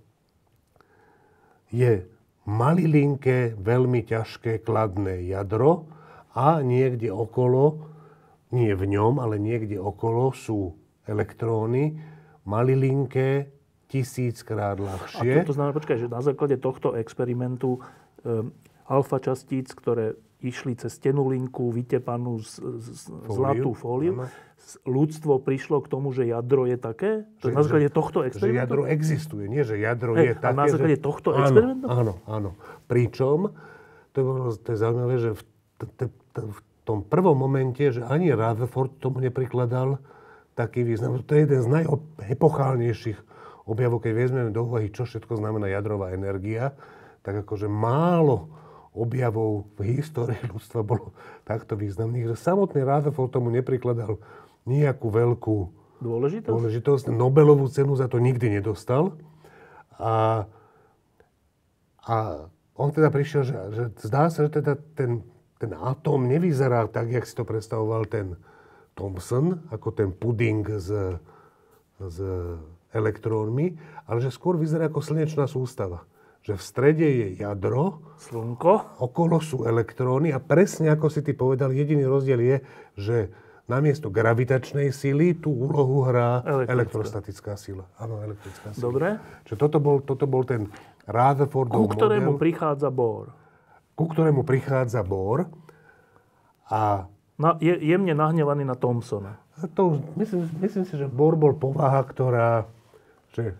je malilinké, veľmi ťažké kladné jadro a niekde okolo, nie v ňom, ale niekde okolo sú elektróny, malilinké, tisíckrát ľahšie. A to, to znamená, počkaj, že na základe tohto experimentu um, alfa častíc, ktoré išli cez tenulinku vytepanú z, z, fóliu, zlatú fóliu, ano. Ľudstvo prišlo k tomu, že jadro je také? To že, na základe tohto experimentu? Že jadro existuje, nie že jadro hey, je také. A na základe že... tohto áno, experimentu? Áno, áno. Pričom, to je, to je zaujímavé, že v, t- t- t- v tom prvom momente, že ani Rutherford tomu neprikladal taký význam. To je jeden z najepochálnejších objavov, keď vezmeme do úvahy, čo všetko znamená jadrová energia. tak akože málo objavov v histórii ľudstva bolo takto významných, že samotný Rutherford tomu neprikladal nejakú veľkú dôležitosť. dôležitosť. Nobelovú cenu za to nikdy nedostal. A, a on teda prišiel, že, že zdá sa, že teda ten, ten atóm nevyzerá tak, jak si to predstavoval ten Thomson, ako ten puding s, s elektrónmi, ale že skôr vyzerá ako slnečná sústava. Že v strede je jadro, slnko, okolo sú elektróny a presne ako si ty povedal, jediný rozdiel je, že namiesto gravitačnej sily tú úlohu hrá elektrostatická sila. Áno, elektrická sila. Dobre. Čiže toto bol, toto bol ten Rutherfordov model. Ku ktorému model, prichádza Bohr. Ku ktorému prichádza Bohr. A Na, je jemne nahnevaný na Thomsona. To, myslím, myslím si, že Bohr bol povaha, ktorá... Že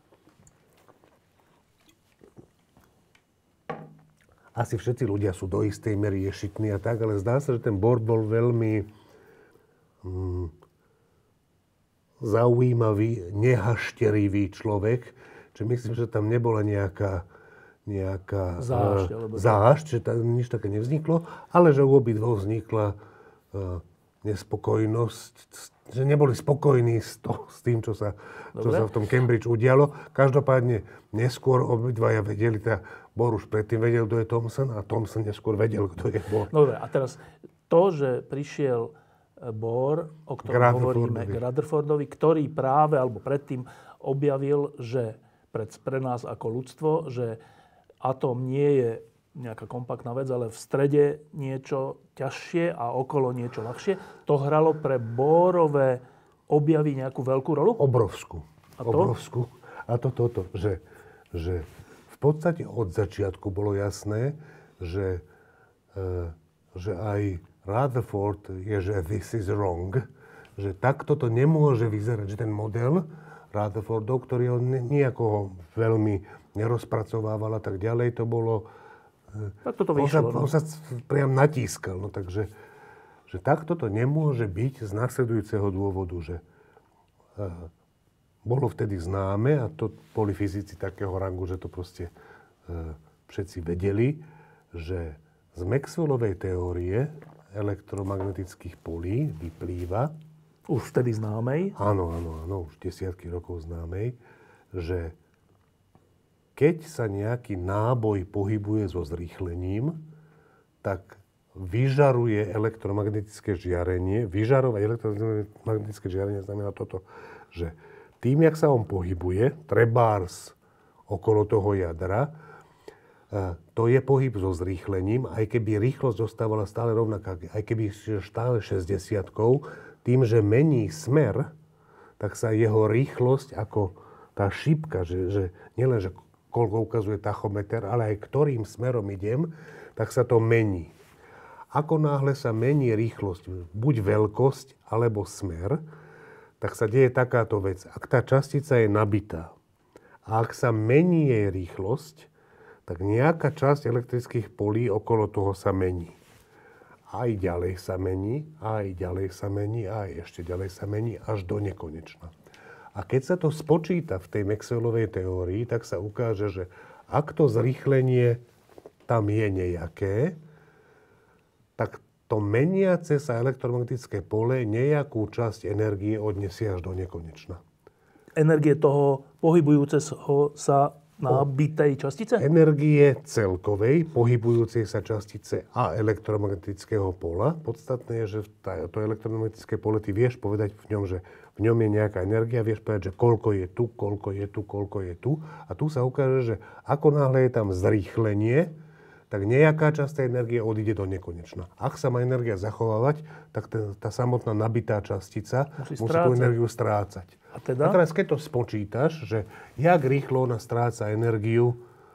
asi všetci ľudia sú do istej miery ješitní a tak, ale zdá sa, že ten Bohr bol veľmi mm, zaujímavý, nehašterivý človek. Čiže myslím, že tam nebola nejaká, nejaká zášť, uh, zášť, že tam nič také nevzniklo, ale že u obidvoch vznikla uh, nespokojnosť, že neboli spokojní s, to, s tým, čo sa, čo sa v tom Cambridge udialo. Každopádne neskôr obidvaja vedeli, teda Bohr už predtým vedel, kto je Thomson a Thomson neskôr vedel, kto je Bohr. Dobre, a teraz to, že prišiel Bohr, o ktorom hovoríme, k Rutherfordovi, ktorý práve, alebo predtým objavil, že pred, pre nás ako ľudstvo, že atóm nie je nejaká kompaktná vec, ale v strede niečo ťažšie a okolo niečo ľahšie. To hralo pre Bohrové objavy nejakú veľkú rolu? Obrovskú. A to? Obrovskú. A to toto, že, že v podstate od začiatku bolo jasné, že, e, že aj Rutherford je, že this is wrong, že takto to nemôže vyzerať, že ten model Rutherfordov, ktorý ho nejako veľmi nerozpracovával a tak ďalej, to bolo... Tak toto vyšlo. On sa, on sa priam natískal. No, takže že takto to nemôže byť z nasledujúceho dôvodu, že uh, bolo vtedy známe, a to boli fyzici takého rangu, že to proste uh, všetci vedeli, že z Maxwellovej teórie elektromagnetických polí vyplýva, už vtedy známej? Áno, áno, áno, už desiatky rokov známej, že keď sa nejaký náboj pohybuje so zrýchlením, tak vyžaruje elektromagnetické žiarenie. Vyžarovať elektromagnetické žiarenie znamená toto, že tým, jak sa on pohybuje, trebárs okolo toho jadra, to je pohyb so zrýchlením, aj keby rýchlosť zostávala stále rovnaká, aj keby stále šesťdesiatkou, tým, že mení smer, tak sa jeho rýchlosť ako tá šípka, že, že nielen, že koľko ukazuje tachometer, ale aj ktorým smerom idem, tak sa to mení. Ako náhle sa mení rýchlosť, buď veľkosť, alebo smer, tak sa deje takáto vec. Ak tá častica je nabitá a ak sa mení jej rýchlosť, tak nejaká časť elektrických polí okolo toho sa mení. Aj ďalej sa mení, aj ďalej sa mení, aj ešte ďalej sa mení, až do nekonečna. A keď sa to spočíta v tej Maxwellovej teórii, tak sa ukáže, že ak to zrýchlenie tam je nejaké, tak to meniace sa elektromagnetické pole nejakú časť energie odnesie až do nekonečna. Energie toho pohybujúceho sa nabitej častice? Energie celkovej, pohybujúcej sa častice a elektromagnetického pola. Podstatné je, že to elektromagnetické pole, ty vieš povedať v ňom, že v ňom je nejaká energia, vieš povedať, že koľko je tu, koľko je tu, koľko je tu. A tu sa ukáže, že ako náhle je tam zrýchlenie, tak nejaká časť tej energie odíde do nekonečna. Ak sa má energia zachovávať, tak tá, tá samotná nabitá častica musí, musí tú energiu strácať. A, teda? A teraz, keď to spočítaš, že jak rýchlo ona stráca energiu,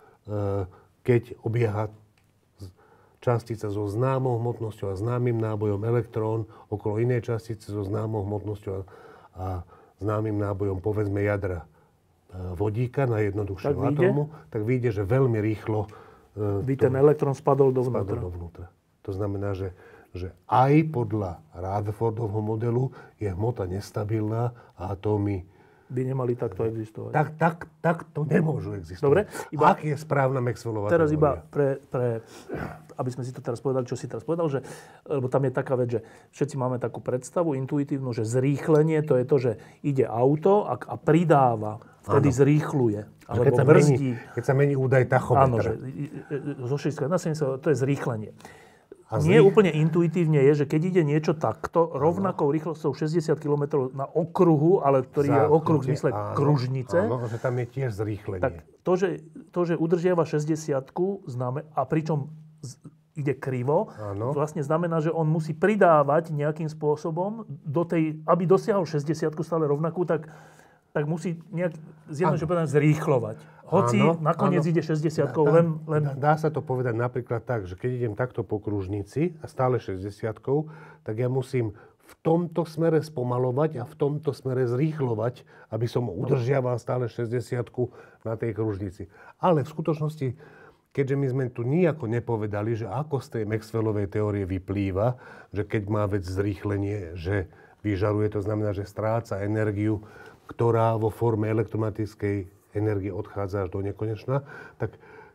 keď obieha častica so známou hmotnosťou a známym nábojom elektrón okolo inej častice so známou hmotnosťou a, a známym nábojom, povedzme, jadra vodíka na jednoduchšom atómu, tak vyjde, že veľmi rýchlo by ten elektrón spadol dovnútra. Spadol dovnútra. To znamená, že, že aj podľa Rutherfordovho modelu je hmota nestabilná a atómy by nemali takto existovať. Tak, tak, tak to nemôžu existovať. Dobre, iba, Ak je správna Maxwellová teraz teória? iba pre, pre, aby sme si to teraz povedali, čo si teraz povedal, že, lebo tam je taká vec, že všetci máme takú predstavu intuitívnu, že zrýchlenie to je to, že ide auto a, a pridáva, vtedy ano. Zrýchluje. Alebo keď sa, brzdí. mení, keď sa mení údaj tachometra. Áno, že zo šesťdesiat na sedemdesiat, to je zrýchlenie. A Nie zrých... úplne intuitívne je, že keď ide niečo takto, rovnakou rýchlosťou šesťdesiat kilometrov na okruhu, ale ktorý Zákrute, je okruh v zmysle áno, kružnice. Áno, že tam je tiež zrýchlenie. Tak to, že, to, že udržiava šesťdesiatku, znamená, a pričom z, ide krivo, áno. vlastne znamená, že on musí pridávať nejakým spôsobom, do tej, aby dosiahol šesťdesiatku stále rovnakú, tak, tak musí nejak zjednodušene povedané zrýchlovať. Hoci áno, nakoniec áno. ide šesťdesiatkou, dá, len, len... Dá sa to povedať napríklad tak, že keď idem takto po kružnici a stále šesťdesiatkou, tak ja musím v tomto smere spomalovať a v tomto smere zrýchlovať, aby som udržiaval stále šesťdesiatku na tej kružnici. Ale v skutočnosti, keďže my sme tu nijako nepovedali, že ako z tej Maxwellovej teórie vyplýva, že keď má vec zrýchlenie, že vyžaruje, to znamená, že stráca energiu, ktorá vo forme elektromagnetickej energie odchádza až do nekonečna, tak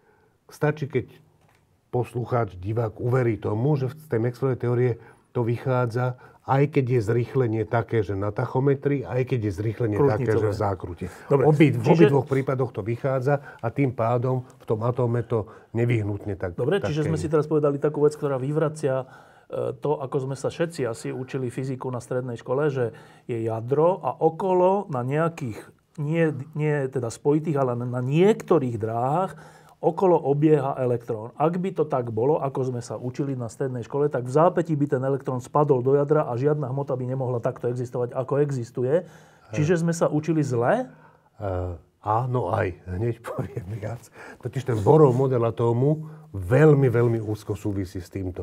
stačí, keď poslucháč, divák uverí tomu, že z tej Maxwellovej teórie to vychádza, aj keď je zrýchlenie také, že na tachometri, aj keď je zrýchlenie také, že v zákrute. Dobre, Obi, v čiže... obidvoch prípadoch to vychádza a tým pádom v tom atóme to nevyhnutne tak. Dobre, čiže sme si teraz povedali takú vec, ktorá vyvracia to, ako sme sa všetci asi učili fyziku na strednej škole, že je jadro a okolo na nejakých Nie, nie teda spojitých, ale na niektorých dráhach okolo obieha elektrón. Ak by to tak bolo, ako sme sa učili na strednej škole, tak v zápätí by ten elektrón spadol do jadra a žiadna hmota by nemohla takto existovať, ako existuje. Čiže sme sa učili zle? Uh, áno, aj. Hneď poviem viac. Totiž ten Bohrov model atómu veľmi, veľmi úzko súvisí s týmto.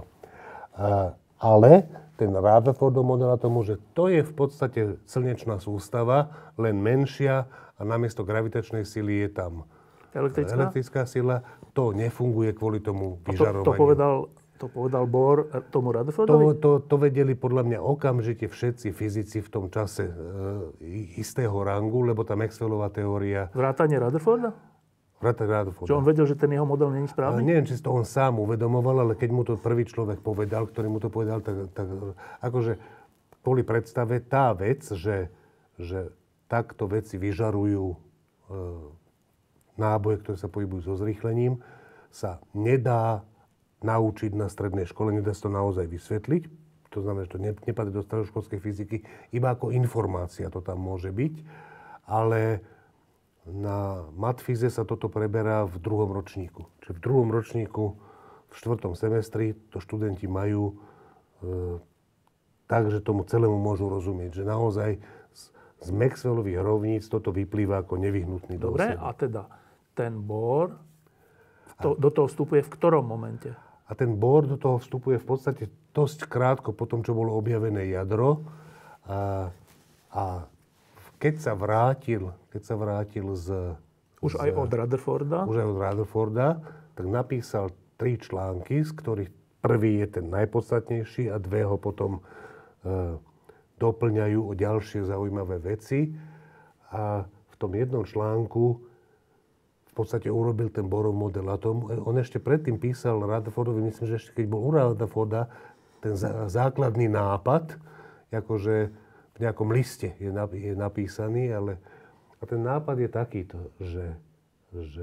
Uh, ale ten Rutherfordov model atómu, že to je v podstate slnečná sústava, len menšia a namiesto gravitačnej sily je tam elektrická, elektrická sila. To nefunguje kvôli tomu vyžarovaniu. To, to, povedal, to povedal Bohr tomu Rutherfordovi? To, to, to vedeli podľa mňa okamžite všetci fyzici v tom čase e, istého rangu, lebo tá Maxwellová teória... Vrátane Rutherforda? Čo on vedel, že ten jeho model nie je správny? Ale neviem, či si to on sám uvedomoval, ale keď mu to prvý človek povedal, ktorý mu to povedal, tak, tak akože kvôli predstave tá vec, že, že takto veci vyžarujú e, náboje, ktoré sa pohybujú so zrýchlením, sa nedá naučiť na strednej škole, nedá sa to naozaj vysvetliť. To znamená, že to nepadá do stredoškolskej fyziky, iba ako informácia to tam môže byť, ale na matfyze sa toto preberá v druhom ročníku. Čiže v druhom ročníku, v štvrtom semestri, to študenti majú e, tak, že tomu celému môžu rozumieť. Že naozaj z, z Maxwellových rovníc toto vyplýva ako nevyhnutný dôsledok. Dobre, a teda ten Bohr to, do toho vstupuje v ktorom momente? A ten Bohr do toho vstupuje v podstate dosť krátko po tom, čo bolo objavené jadro. A, a keď sa vrátil, keď sa vrátil z... Už z, aj od Rutherforda? Už aj od Rutherforda, tak napísal tri články, z ktorých prvý je ten najpodstatnejší a dve ho potom e, doplňajú o ďalšie zaujímavé veci. A v tom jednom článku v podstate urobil ten Bohrov model atómu. On ešte predtým písal Rutherfordovi, myslím, že ešte keď bol u Rutherforda, ten zá, základný nápad, akože v nejakom liste je, je napísaný, ale a ten nápad je takýto, že, že,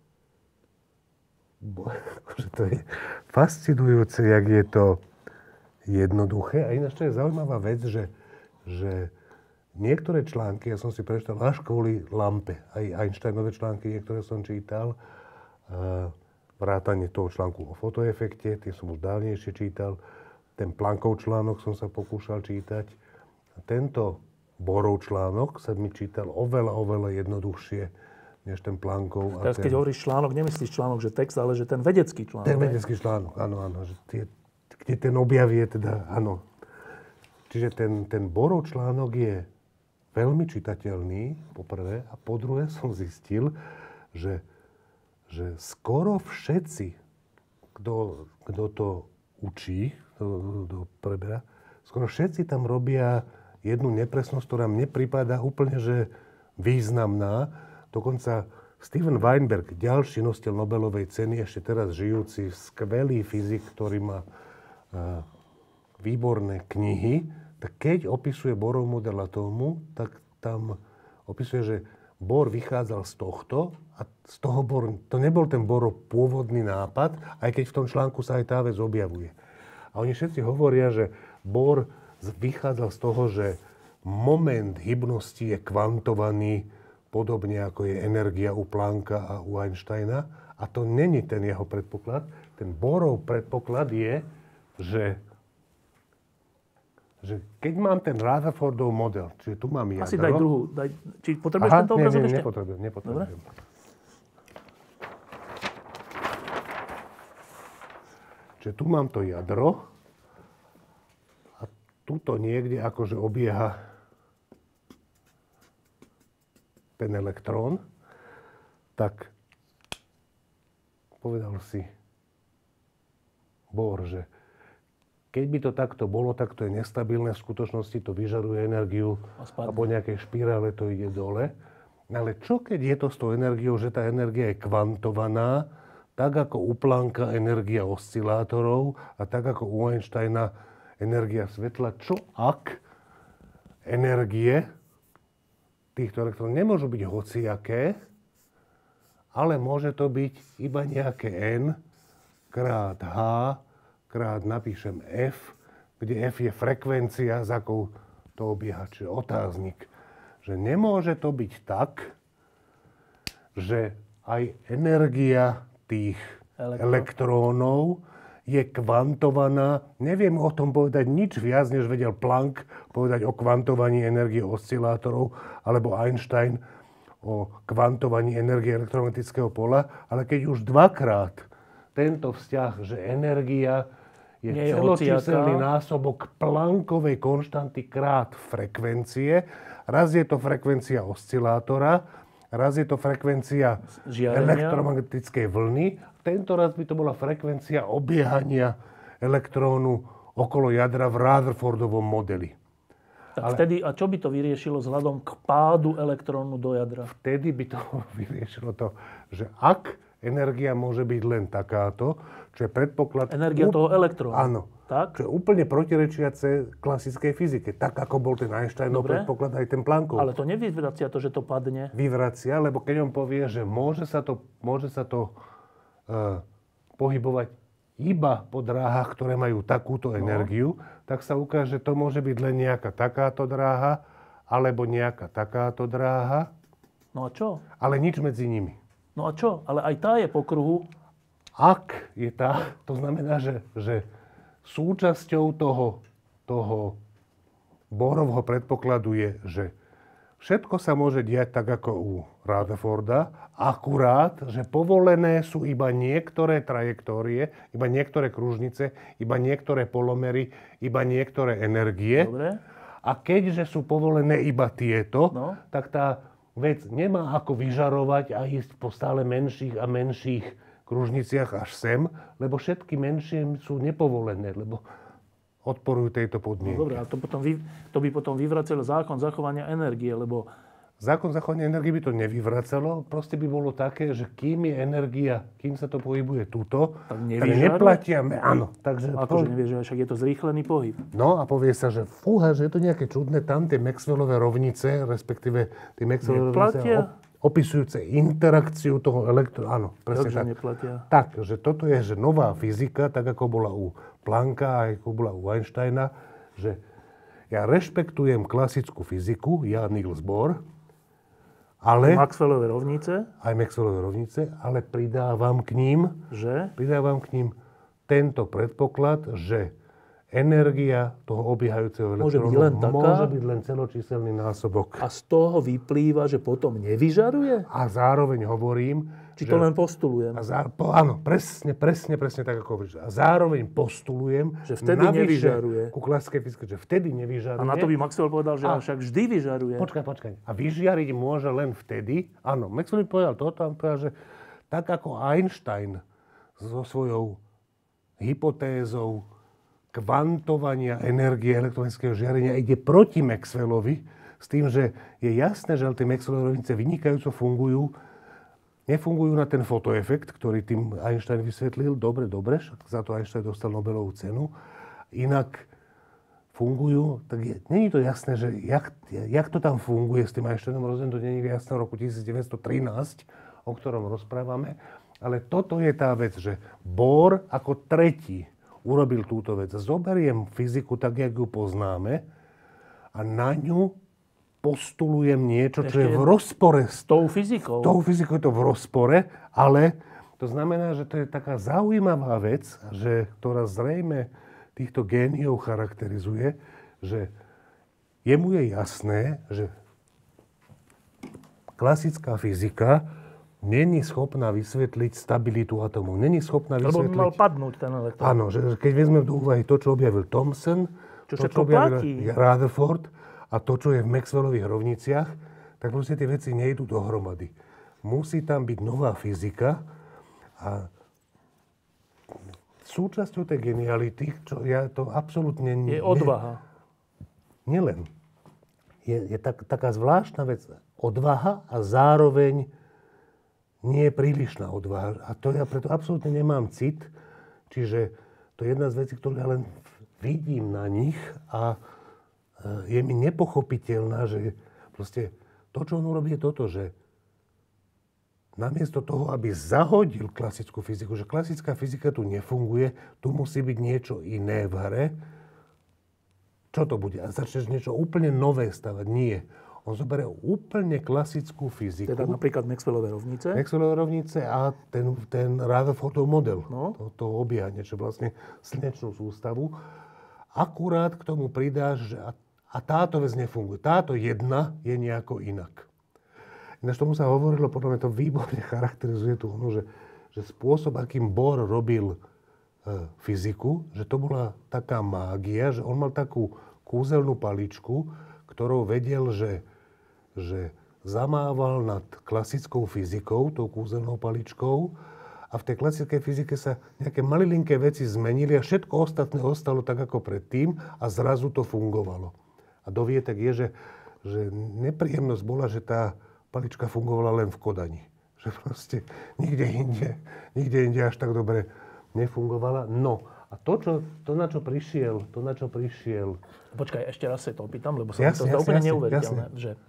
bo, že to je fascinujúce, jak je to jednoduché. A ináč to je zaujímavá vec, že, že niektoré články, ja som si prečítal až kvôli lampe, aj Einsteinové články, niektoré som čítal, vrátane toho článku o fotoefekte, tie som už dávnejšie čítal, ten Planckov článok som sa pokúšal čítať. A tento Bohrov článok sa mi čítal oveľa, oveľa jednoduchšie, než ten Planckov. Teraz, ten... keď hovoríš článok, nemyslíš článok, že text, ale že ten vedecký článok. Ten vedecký článok, áno, áno. Že tie, kde ten objav je teda, áno. Čiže ten, ten Bohrov článok je veľmi čitateľný, po prvé, a po druhé som zistil, že, že skoro všetci, kto, kto to učí, kto, kto preberá, skoro všetci tam robia jednu nepresnosť, ktorá mne pripadá úplne, že, významná. Dokonca Steven Weinberg, ďalší nositeľ Nobelovej ceny, ešte teraz žijúci, skvelý fyzik, ktorý má uh, výborné knihy, tak keď opisuje Bohrov model atómu, tak tam opisuje, že Bohr vychádzal z tohto a z toho Bohr, to nebol ten Bohrov pôvodný nápad, aj keď v tom článku sa aj tá vec objavuje. A oni všetci hovoria, že Bohr vychádzal z toho, že moment hybnosti je kvantovaný podobne ako je energia u Plancka a u Einsteina. A to není ten jeho predpoklad. Ten Bohrov predpoklad je, že, že keď mám ten Rutherfordov model, čiže tu mám jadro... Asi daj druhú. Daj, či potrebuješ Aha, tento nie, obrazok nie, ešte? nepotrebujem, nepotrebujem. Dobre. Čiže tu mám to jadro a tuto niekde akože obieha ten elektrón, tak povedal si Bohr, že keď by to takto bolo, tak to je nestabilné, v skutočnosti to vyžaruje energiu a po nejakej špirále to ide dole. Ale čo keď je to s tou energiou, že tá energia je kvantovaná, tak ako u Plancka energia oscilátorov a tak ako u Einsteina energia svetla? Čo ak energie týchto elektrónov nemôžu byť hociaké, ale môže to byť iba nejaké n krát h krát napíšem f, kde f je frekvencia, za akou to obieha, čiže otáznik. Že nemôže to byť tak, že aj energia tých Elektro. elektrónov je kvantovaná. Neviem o tom povedať nič viac, než vedel Planck povedať o kvantovaní energie oscilátorov, alebo Einstein o kvantovaní energie elektromagnetického pola. Ale keď už dvakrát tento vzťah, že energia je celočíselný násobok Planckovej konštanty krát frekvencie, raz je to frekvencia oscilátora, raz je to frekvencia žiarenia elektromagnetickej vlny, tento raz by to bola frekvencia obiehania elektrónu okolo jadra v Rutherfordovom modeli. Tak Ale vtedy, a čo by to vyriešilo vzhľadom k pádu elektrónu do jadra? Vtedy by to vyriešilo to, že ak energia môže byť len takáto, čo je predpoklad... Energia toho elektrónu. Áno. Tak? Čo je úplne protirečiace klasickej fyzike. Tak, ako bol ten Einsteinov predpoklad, aj ten Planckov. Ale to nevyvracia to, že to padne. Vyvracia, lebo keď on povie, že môže sa to, môže sa to uh, pohybovať iba po dráhach, ktoré majú takúto energiu, no. tak sa ukáže, že to môže byť len nejaká takáto dráha, alebo nejaká takáto dráha. No a čo? Ale nič medzi nimi. No a čo? Ale aj tá je po kruhu. Ak je tá, to znamená, že, že súčasťou toho, toho Bohrovho predpokladu je, že všetko sa môže diať tak ako u Rutherforda, akurát, že povolené sú iba niektoré trajektórie, iba niektoré kružnice, iba niektoré polomery, iba niektoré energie. Dobre. A keďže sú povolené iba tieto, no. tak tá vec nemá ako vyžarovať a ísť po stále menších a menších kružniciach až sem, lebo všetky menšie sú nepovolené, lebo odporujú tejto podmienke. No dobre, a to, potom vy, to by potom vyvracelo zákon zachovania energie, lebo... Zákon zachovania energie by to nevyvracalo, proste by bolo také, že kým je energia, kým sa to pohybuje tuto, tak, tak neplatia... Áno. Takže Akože to... nevieš, však je to zrýchlený pohyb. No a povie sa, že fúha, že je to nejaké čudné, tam tie Maxwellové rovnice, respektíve tie Maxwellové rovnice opisujúce interakciu toho elektronu. Áno, presne tak. Neplatia. Tak, že toto je že nová fyzika, tak ako bola u Plancka, aj ako bola u Einsteina, že ja rešpektujem klasickú fyziku, ja Niels Bohr, ale... Maxwellové rovnice. Aj Maxwellové rovnice, ale pridávam k ním... Že? Pridávam k ním tento predpoklad, že energia toho obiehajúceho elektrónu môže byť len, taká, môže byť len celočíselný násobok. A z toho vyplýva, že potom nevyžaruje? A zároveň hovorím... Či to že, len postulujem? A zá, po, áno, presne, presne, presne tak, ako hovoríš. A zároveň postulujem... Že vtedy nevyžaruje. Ku klasickej fyzike, že vtedy nevyžaruje. A na to by Maxwell povedal, že a, však vždy vyžaruje. Počkaj, počkaj. A vyžiariť môže len vtedy... Áno, Maxwell povedal toto, on povedal, že tak ako Einstein so svojou hypotézou kvantovania energie elektromagnetického žiarenia ide proti Maxwellovi S tým, že je jasné, že tie Maxwellove rovnice vynikajúco fungujú, nefungujú na ten fotoefekt, ktorý tým Einstein vysvetlil. Dobre, dobre, za to Einstein dostal Nobelovú cenu. Inak fungujú, tak je, není to jasné, že jak, jak to tam funguje s tým Einsteinom, rozumiem, to nie je jasné v roku devätnásť trinásť, o ktorom rozprávame, ale toto je tá vec, že Bohr ako tretí urobil túto vec. Zoberiem fyziku tak, jak ju poznáme a na ňu postulujem niečo, čo je v rozpore s tou fyzikou. S tou fyzikou je to v rozpore, ale to znamená, že to je taká zaujímavá vec, že, ktorá zrejme týchto géniov charakterizuje, že jemu je jasné, že klasická fyzika není schopná vysvetliť stabilitu atómov. Není schopná vysvetliť... Lebo by mal padnúť ten elektrón. Áno, že keď vezmeme do úvahy to, čo objavil Thomson, čo to, čo objavil Rutherford a to, čo je v Maxwellových rovniciach, tak proste tie veci nejdú dohromady. Musí tam byť nová fyzika a súčasťou tej geniality, čo ja to absolútne... Je odvaha. Nie, nielen. Je, je tak, taká zvláštna vec. Odvaha a zároveň nie je prílišná odvaha. A to ja preto absolútne nemám cit. Čiže to je jedna z vecí, ktorú ja len vidím na nich a je mi nepochopiteľná, že proste to, čo on urobí, je toto, že namiesto toho, aby zahodil klasickú fyziku, že klasická fyzika tu nefunguje, tu musí byť niečo iné v hre. Čo to bude? A začneš niečo úplne nové stavať? Nie. On zoberie úplne klasickú fyziku. Teda napríklad Maxwellove rovnice. Maxwellove rovnice a ten, ten Rutherfordov model. No. To, to obiehanie, čo vlastne slnečnú sústavu. Akurát k tomu pridáš, že a, a táto vec nefunguje. Táto jedna je nejako inak. Ináč tomu sa hovorilo, podľa mňa to výborne charakterizuje tú, no, že, že spôsob, akým Bohr robil e, fyziku, že to bola taká mágia, že on mal takú kúzelnú paličku, ktorou vedel, že, že zamával nad klasickou fyzikou, tou kúzelnou paličkou, a v tej klasickej fyzike sa nejaké malilinké veci zmenili a všetko ostatné ostalo tak ako predtým a zrazu to fungovalo. A dovietek je, že, že nepríjemnosť bola, že tá palička fungovala len v Kodani. Že proste nikde inde, nikde inde až tak dobre nefungovala. No a to, čo, to na čo prišiel, to na čo prišiel... Počkaj, ešte raz sa to opýtam, lebo sa jasne, to jasne, úplne jasne, neuveriteľné. Jasne. Že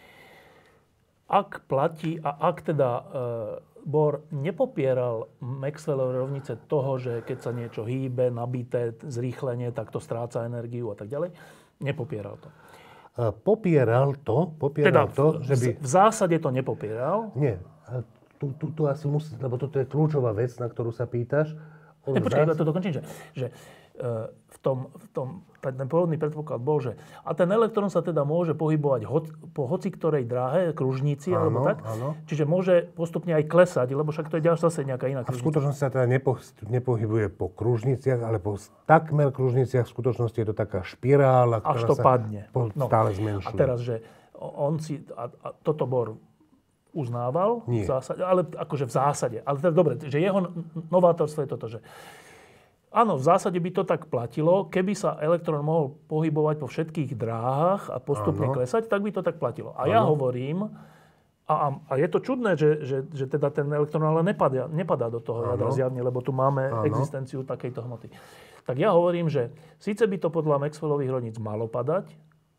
ak platí a ak teda e, Bohr nepopieral Maxwellove rovnice toho, že keď sa niečo hýbe, nabité, zrýchlenie, tak to stráca energiu a tak ďalej, nepopieral to. Popieral to, popieral teda to, že by... v zásade to nepopieral. Nie, tu, tu, tu asi musí, lebo toto je kľúčová vec, na ktorú sa pýtaš. Ne, počkaj, zás... to dokončím, že, že uh, v tom, v tom, ten pôvodný predpoklad bol, že a ten elektrón sa teda môže pohybovať ho, po hoci ktorej dráhe, kružnici, áno, alebo tak. Áno. Čiže môže postupne aj klesať, lebo však to je ďalšia zase nejaká iná kružnica. A v skutočnosti sa teda nepo, nepohybuje po kružniciach, ale po takmer kružniciach. V skutočnosti je to taká špirála, ktorá až to sa padne. Po, no. stále zmenšuje. A teraz, že on si, a, a toto Bohr uznával, Nie. v zásade, ale akože v zásade. Ale teda dobre, že jeho novátorstvo je toto, že áno, v zásade by to tak platilo, keby sa elektrón mohol pohybovať po všetkých dráhach a postupne áno. klesať, tak by to tak platilo. A áno. ja hovorím, a, a je to čudné, že, že, že teda ten elektrón ale nepadá, nepadá do toho jadra zjavne, lebo tu máme áno. existenciu takejto hmoty. Tak ja hovorím, že síce by to podľa Maxwellových rovníc malo padať,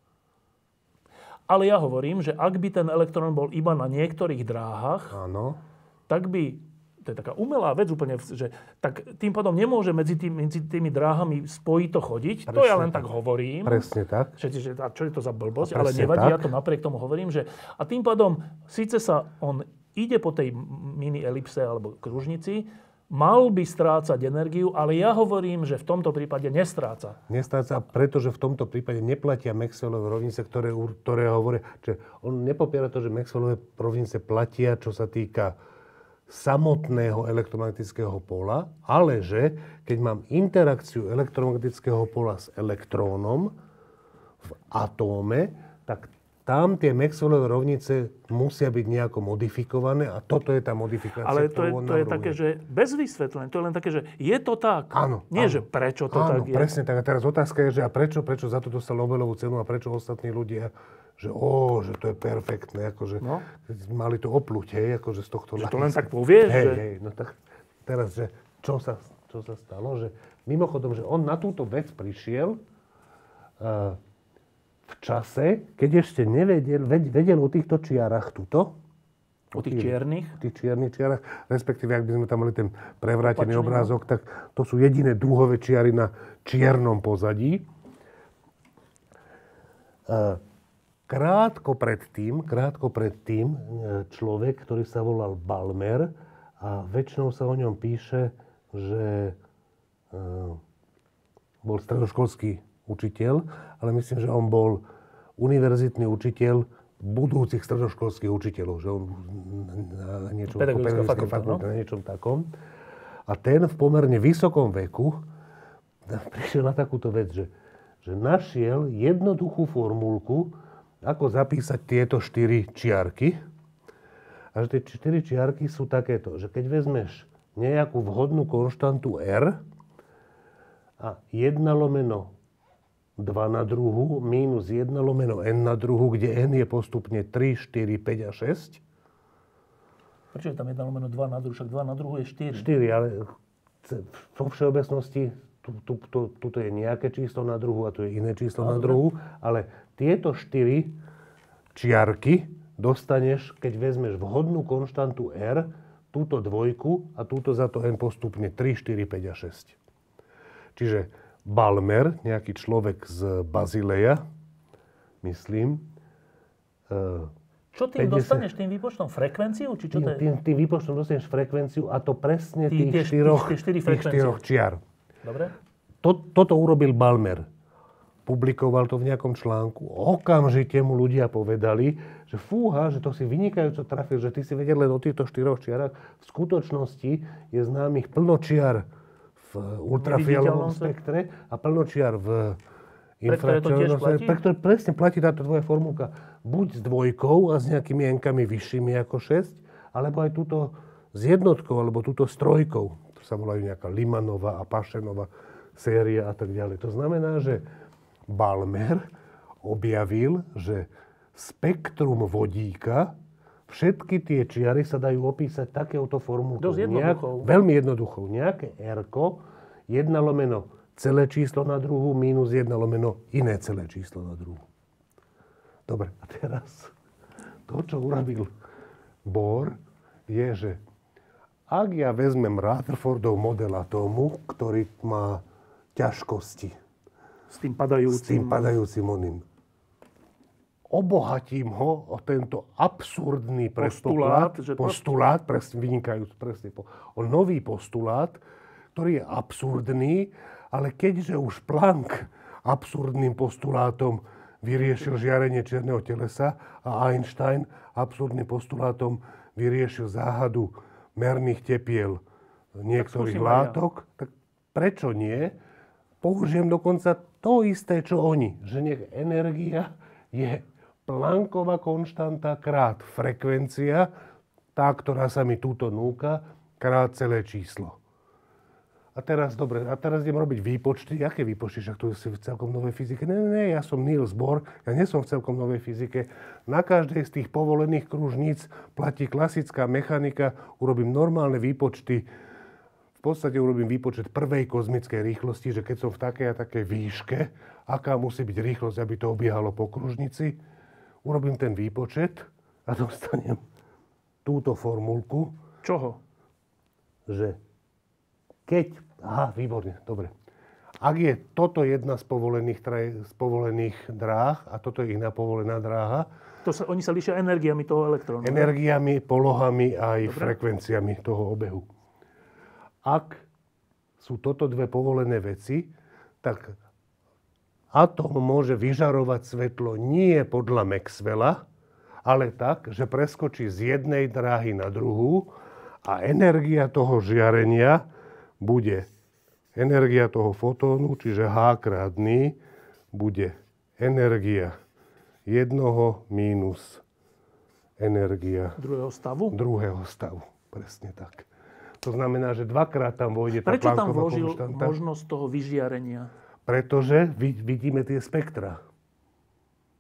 ale ja hovorím, že ak by ten elektrón bol iba na niektorých dráhach, áno. tak by, to je taká umelá vec úplne, že tak tým pádom nemôže medzi tými, medzi tými dráhami spojito chodiť. Presne to ja len tak, tak hovorím. Presne tak. Že, že, a čo je to za blbosť? Ale nevadí, tak. Ja to napriek tomu hovorím, že a tým pádom síce sa on ide po tej mini elipse alebo kružnici, mal by strácať energiu, ale ja hovorím, že v tomto prípade nestráca. Nestráca, pretože v tomto prípade neplatia Maxwellove rovnice, ktoré, ktoré hovoria, že on nepopiera to, že Maxwellove rovnice platia, čo sa týka samotného elektromagnetického pola, ale že keď mám interakciu elektromagnetického pola s elektrónom v atóme, tak tam tie Maxwellove rovnice musia byť nejako modifikované a toto je tá modifikácia. Ale to je, to je také, že bez vysvetlenia. To je len také, že je to tak. Áno. Nie, áno. že prečo to áno, tak je. Presne tak. A teraz otázka je, že a prečo, prečo za to dostal Nobelovú cenu a prečo ostatní ľudia, že ó, že to je perfektné, akože No. mali to opluť, hej, akože z tohto... Že to len tak povieš, hej, že... hej, no tak teraz, že čo sa, čo sa stalo, že mimochodom, že on na túto vec prišiel uh, v čase, keď ešte nevedel, ved, vedel o týchto čiarach tuto, O tých čiernych? o tých čiernych čiarach, respektíve, ak by sme tam mali ten prevrátený Opačný, obrázok, tak to sú jediné dúhové čiary na čiernom pozadí. Uh, Krátko predtým, krátko predtým človek, ktorý sa volal Balmer, a väčšinou sa o ňom píše, že uh, bol stredoškolský učiteľ, ale myslím, že on bol univerzitný učiteľ budúcich stredoškolských učiteľov, že on na niečom, Pedagogická fakulta, fakulte, no? na niečom takom. A ten v pomerne vysokom veku prišiel na takúto vec, že, že našiel jednoduchú formulku, ako zapísať tieto štyri čiarky. A že tie štyri čiarky sú takéto, že keď vezmeš nejakú vhodnú konštantu R a jedna lomeno dva na druhu minus jedna lomeno n na druhu, kde n je postupne tri, štyri, päť a šesť. Prečo je tam jedna lomeno dva na druhu? Však dva na druhu je štyri. štyri, ale vo všeobecnosti tu, tu, tu, tuto je nejaké číslo na druhu a tu je iné číslo na druhu, ale tieto štyri čiarky dostaneš, keď vezmeš vhodnú konštantu R, túto dvojku a túto za to n postupne tri, štyri, päť a šesť. Čiže Balmer, nejaký človek z Bazileja, myslím. Čo tým päťdesiat dostaneš? Tým výpočtom frekvenciu? Či čo tým, to je? tým, tým výpočtom dostaneš frekvenciu a to presne Tí- tých, tie štyri- štyroch, tie štyri tých frekvencie. štyroch čiar. Dobre? To, toto urobil Balmer. Publikoval to v nejakom článku. Okamžite mu ľudia povedali, že fúha, že to si vynikajúco trafil, že ty si vedel len o týchto štyroch čiarach. V skutočnosti je známych plno čiar v ultrafialovom Neviditeľnom spektre a plno čiar v Pre ktoré to tiež infračervenom platí? spektre. Pre ktoré presne platí táto tvoja formulka. Buď s dvojkou a s nejakými enkami vyššími ako šesť, alebo aj túto s jednotkou, alebo túto s trojkou. To sa volajú nejaká Limanová a Pašenová séria a tak ďalej. To znamená, že Balmer objavil, že spektrum vodíka, všetky tie čiary sa dajú opísať takéhoto formulkou. Dosť jednoduchou. Nejak, veľmi jednoduchou. Nejaké R-ko, jedna lomeno celé číslo na druhu minus jedna lomeno iné celé číslo na druhu. Dobre, a teraz to, čo urobil Bohr, je, že ak ja vezmem Rutherfordov model atómu, ktorý má ťažkosti, S tým padajúcim. s tým padajúcim oným. Obohatím ho o tento absurdný Postulát, predpoklad, že to- postulát, presne, vynikajúci, presne, po- o nový postulát, ktorý je absurdný, ale keďže už Planck absurdným postulátom vyriešil žiarenie čierneho telesa a Einstein absurdným postulátom vyriešil záhadu merných tepiel niektorých skúsim aj ja. látok, tak prečo nie? Použijem dokonca to isté, čo oni. Že nech energia je Plancková konštanta krát frekvencia, tá, ktorá sa mi túto núka, krát celé číslo. A teraz, dobre, a teraz idem robiť výpočty. Aké výpočty? Však tu si v celkom novej fyzike. Ne, ne, ne, ja som Niels Bohr, ja nie som v celkom novej fyzike. Na každej z tých povolených kružníc platí klasická mechanika, urobím normálne výpočty. V podstate urobím výpočet prvej kozmickej rýchlosti, že keď som v takej a takej výške, aká musí byť rýchlosť, aby to obiehalo po kružnici. Urobím ten výpočet a dostanem túto formulku, Čoho? že keď... Aha, výborne, dobre. Ak je toto jedna z povolených, traj, z povolených dráh a toto je iná povolená dráha, To sa, oni sa líšia energiami toho elektrónu. energiami, polohami a aj Dobre. frekvenciami toho obehu. Ak sú toto dve povolené veci, tak atóm môže vyžarovať svetlo nie podľa Maxwella, ale tak, že preskočí z jednej dráhy na druhú a energia toho žiarenia bude energia toho fotónu, čiže H krát N, bude energia jednoho mínus energia Druhého stavu? druhého stavu. Presne tak. To znamená, že dvakrát tam vojde tá Prečo tam Plancková vložil konštanta. možnosť toho vyžiarenia? Pretože vid- vidíme tie spektra.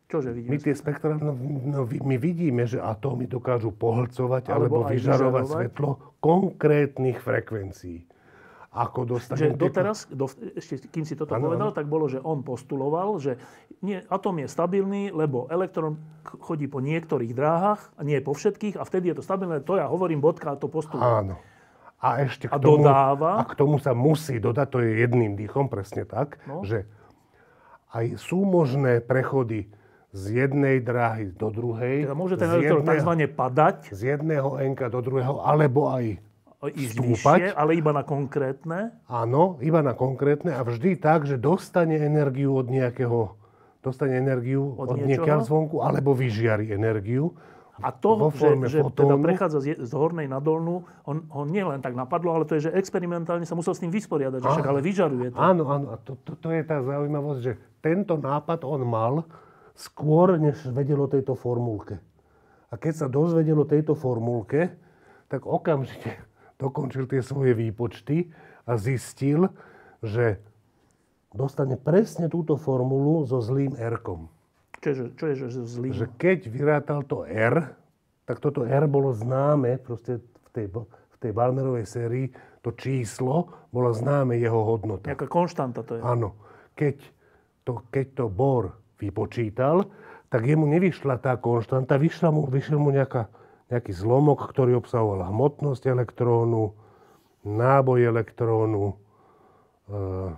Čože vidíme? My tie spektrá, no, no, my vidíme, že atómy dokážu pohlcovať alebo, alebo vyžarovať, vyžarovať svetlo konkrétnych frekvencií. Ako dostanem... Že doteraz, do, ešte kým si toto ano, povedal, ano. tak bolo, že on postuloval, že nie, atóm je stabilný, lebo elektrón chodí po niektorých dráhach, a nie po všetkých, a vtedy je to stabilné. To ja hovorím, bodka, to postuluje. Áno. A ešte k a tomu, dodáva... A k tomu sa musí dodať, to je jedným dýchom, presne tak, no. že aj sú možné prechody z jednej dráhy do druhej. Teda môže ten elektrón takzvané padať. Z jedného enka do druhého, alebo aj ísť stúpať. Vyššie, ale iba na konkrétne. Áno, iba na konkrétne a vždy tak, že dostane energiu od nejakého, dostane energiu od, od niekiaľ zvonku, alebo vyžiari energiu. A to, že, že teda prechádza z, z hornej na dolnú, on, ho nie len tak napadlo, ale to je, že experimentálne sa musel s tým vysporiadať, že však ale vyžaruje to. Áno, áno, a to, to, to je tá zaujímavosť, že tento nápad on mal skôr, než vedel o tejto formulke. A keď sa dozvedel o tejto formulke, tak okamžite dokončil tie svoje výpočty a zistil, že dostane presne túto formulu so zlým R-kom. Čo je, čo je že zlým? Že keď vyrátal to R, tak toto R bolo známe, proste v tej, v tej Balmerovej sérii, to číslo bolo známe jeho hodnota. Nejaká konštanta to je. Áno. Keď to, keď to Bohr vypočítal, tak jemu nevyšla tá konštanta, vyšla mu, vyšiel mu nejaká, nejaký zlomok, ktorý obsahoval hmotnosť elektrónu, náboj elektrónu, e,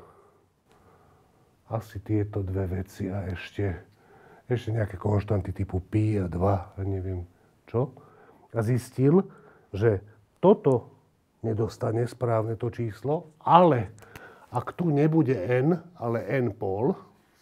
asi tieto dve veci a ešte, ešte nejaké konštanty typu pi a dva a neviem čo. A zistil, že toto nedostane správne to číslo, ale ak tu nebude n, ale n pol,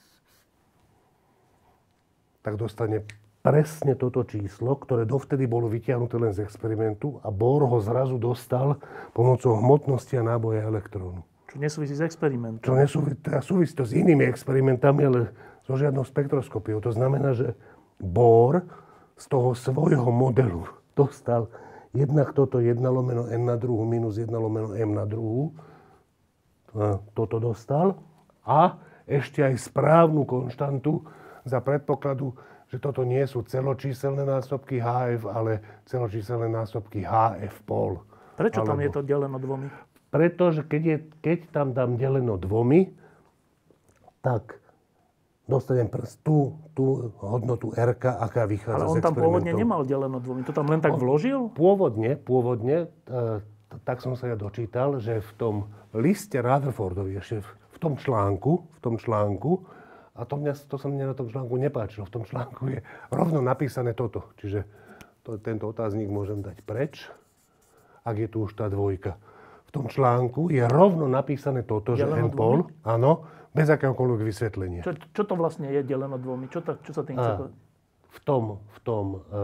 tak dostane presne toto číslo, ktoré dovtedy bolo vytiahnuté len z experimentu a Bohr ho zrazu dostal pomocou hmotnosti a náboja elektrónu. Čo nesúvisí s experimentom. Čo nesúvisí, teda súvisí to s inými experimentami, ale so žiadnou spektroskopiou. To znamená, že Bohr z toho svojho modelu dostal jednak toto jedna lomeno n na druhu minus jedna lomeno m na druhu. Toto dostal. A ešte aj správnu konštantu za predpokladu, že toto nie sú celočíselné násobky há ef, ale celočíselné násobky há ef pol. Prečo Alebo... tam je to deleno dvomi? Pretože keď, je, keď tam dám deleno dvomi, tak dostanem tú, tú hodnotu R, aká vychádza z experimentov. Ale on tam pôvodne nemal deleno dvomi, to tam len tak vložil? Pôvodne, pôvodne, e, tak som sa ja dočítal, že v tom liste Rutherfordovi, ešte v, v tom článku, v tom článku, a to, mňa, to sa mne na tom článku nepáčilo, v tom článku je rovno napísané toto. Čiže to, tento otáznik môžem dať preč, ak je tu už tá dvojka. V tom článku je rovno napísané toto, deleno že n pol, áno, bez akéhokoľvek vysvetlenia. Čo, čo to vlastne je deleno dvomi? Čo, to, čo sa tým chce povedať? V tom, v, tom,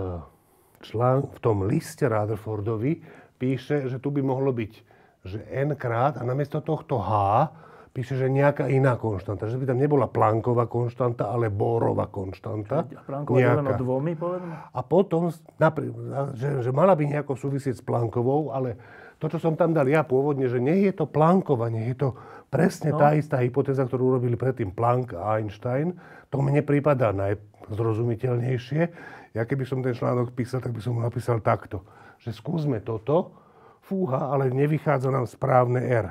člán, v tom liste Rutherfordovi píše, že tu by mohlo byť, že n krát a namiesto tohto h píše, že nejaká iná konštanta. Že by tam nebola Plancková konštanta, ale Bohrova konštanta. Plancková deleno dvomi, povedzme? A potom, že, že mala by nejako súvisieť s Planckovou, ale to, čo som tam dal ja pôvodne, že nie je to Planckova, nie je to presne no. tá istá hypotéza, ktorú urobili predtým Planck a Einstein, to mne prípadá najzrozumiteľnejšie. Ja keby som ten článok písal, tak by som ho napísal takto. Že skúsme toto, fúha, ale nevychádza nám správne R.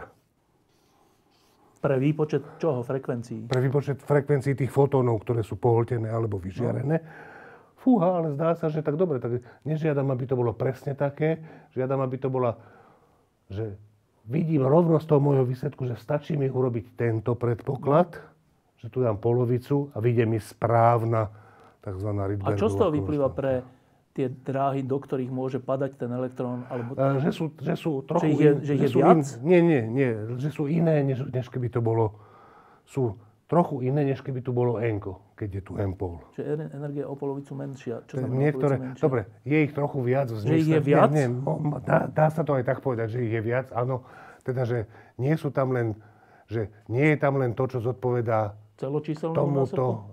Pre výpočet čoho? Frekvencií? Pre výpočet frekvencií tých fotónov, ktoré sú pohltené alebo vyžiarené. No. Fúha, ale zdá sa, že tak dobre, tak nežiadam, aby to bolo presne také, žiadam, aby to bola, že vidím rovno z toho môjho výsledku, že stačí mi urobiť tento predpoklad, že tu dám polovicu a vyjde mi správna takzvaná Rydbergová. A čo z toho vyplýva pre tie dráhy, do ktorých môže padať ten elektrón? Alebo... Že, sú, že sú trochu... Že ich je, že ich je viac? In, nie, nie, nie. Že sú iné, než, než keby to bolo... Sú trochu iné, než keby tu bolo N-ko, keď je tu M pol. Čiže energia o polovicu menšia. Čo znamená Niektoré, o polovicu menšia? Dobre, je ich trochu viac. Že ich je viac? Nie, nie, dá, dá sa to aj tak povedať, že ich je viac. Áno, teda, že nie sú tam len... Že nie je tam len to, čo zodpovedá tomuto...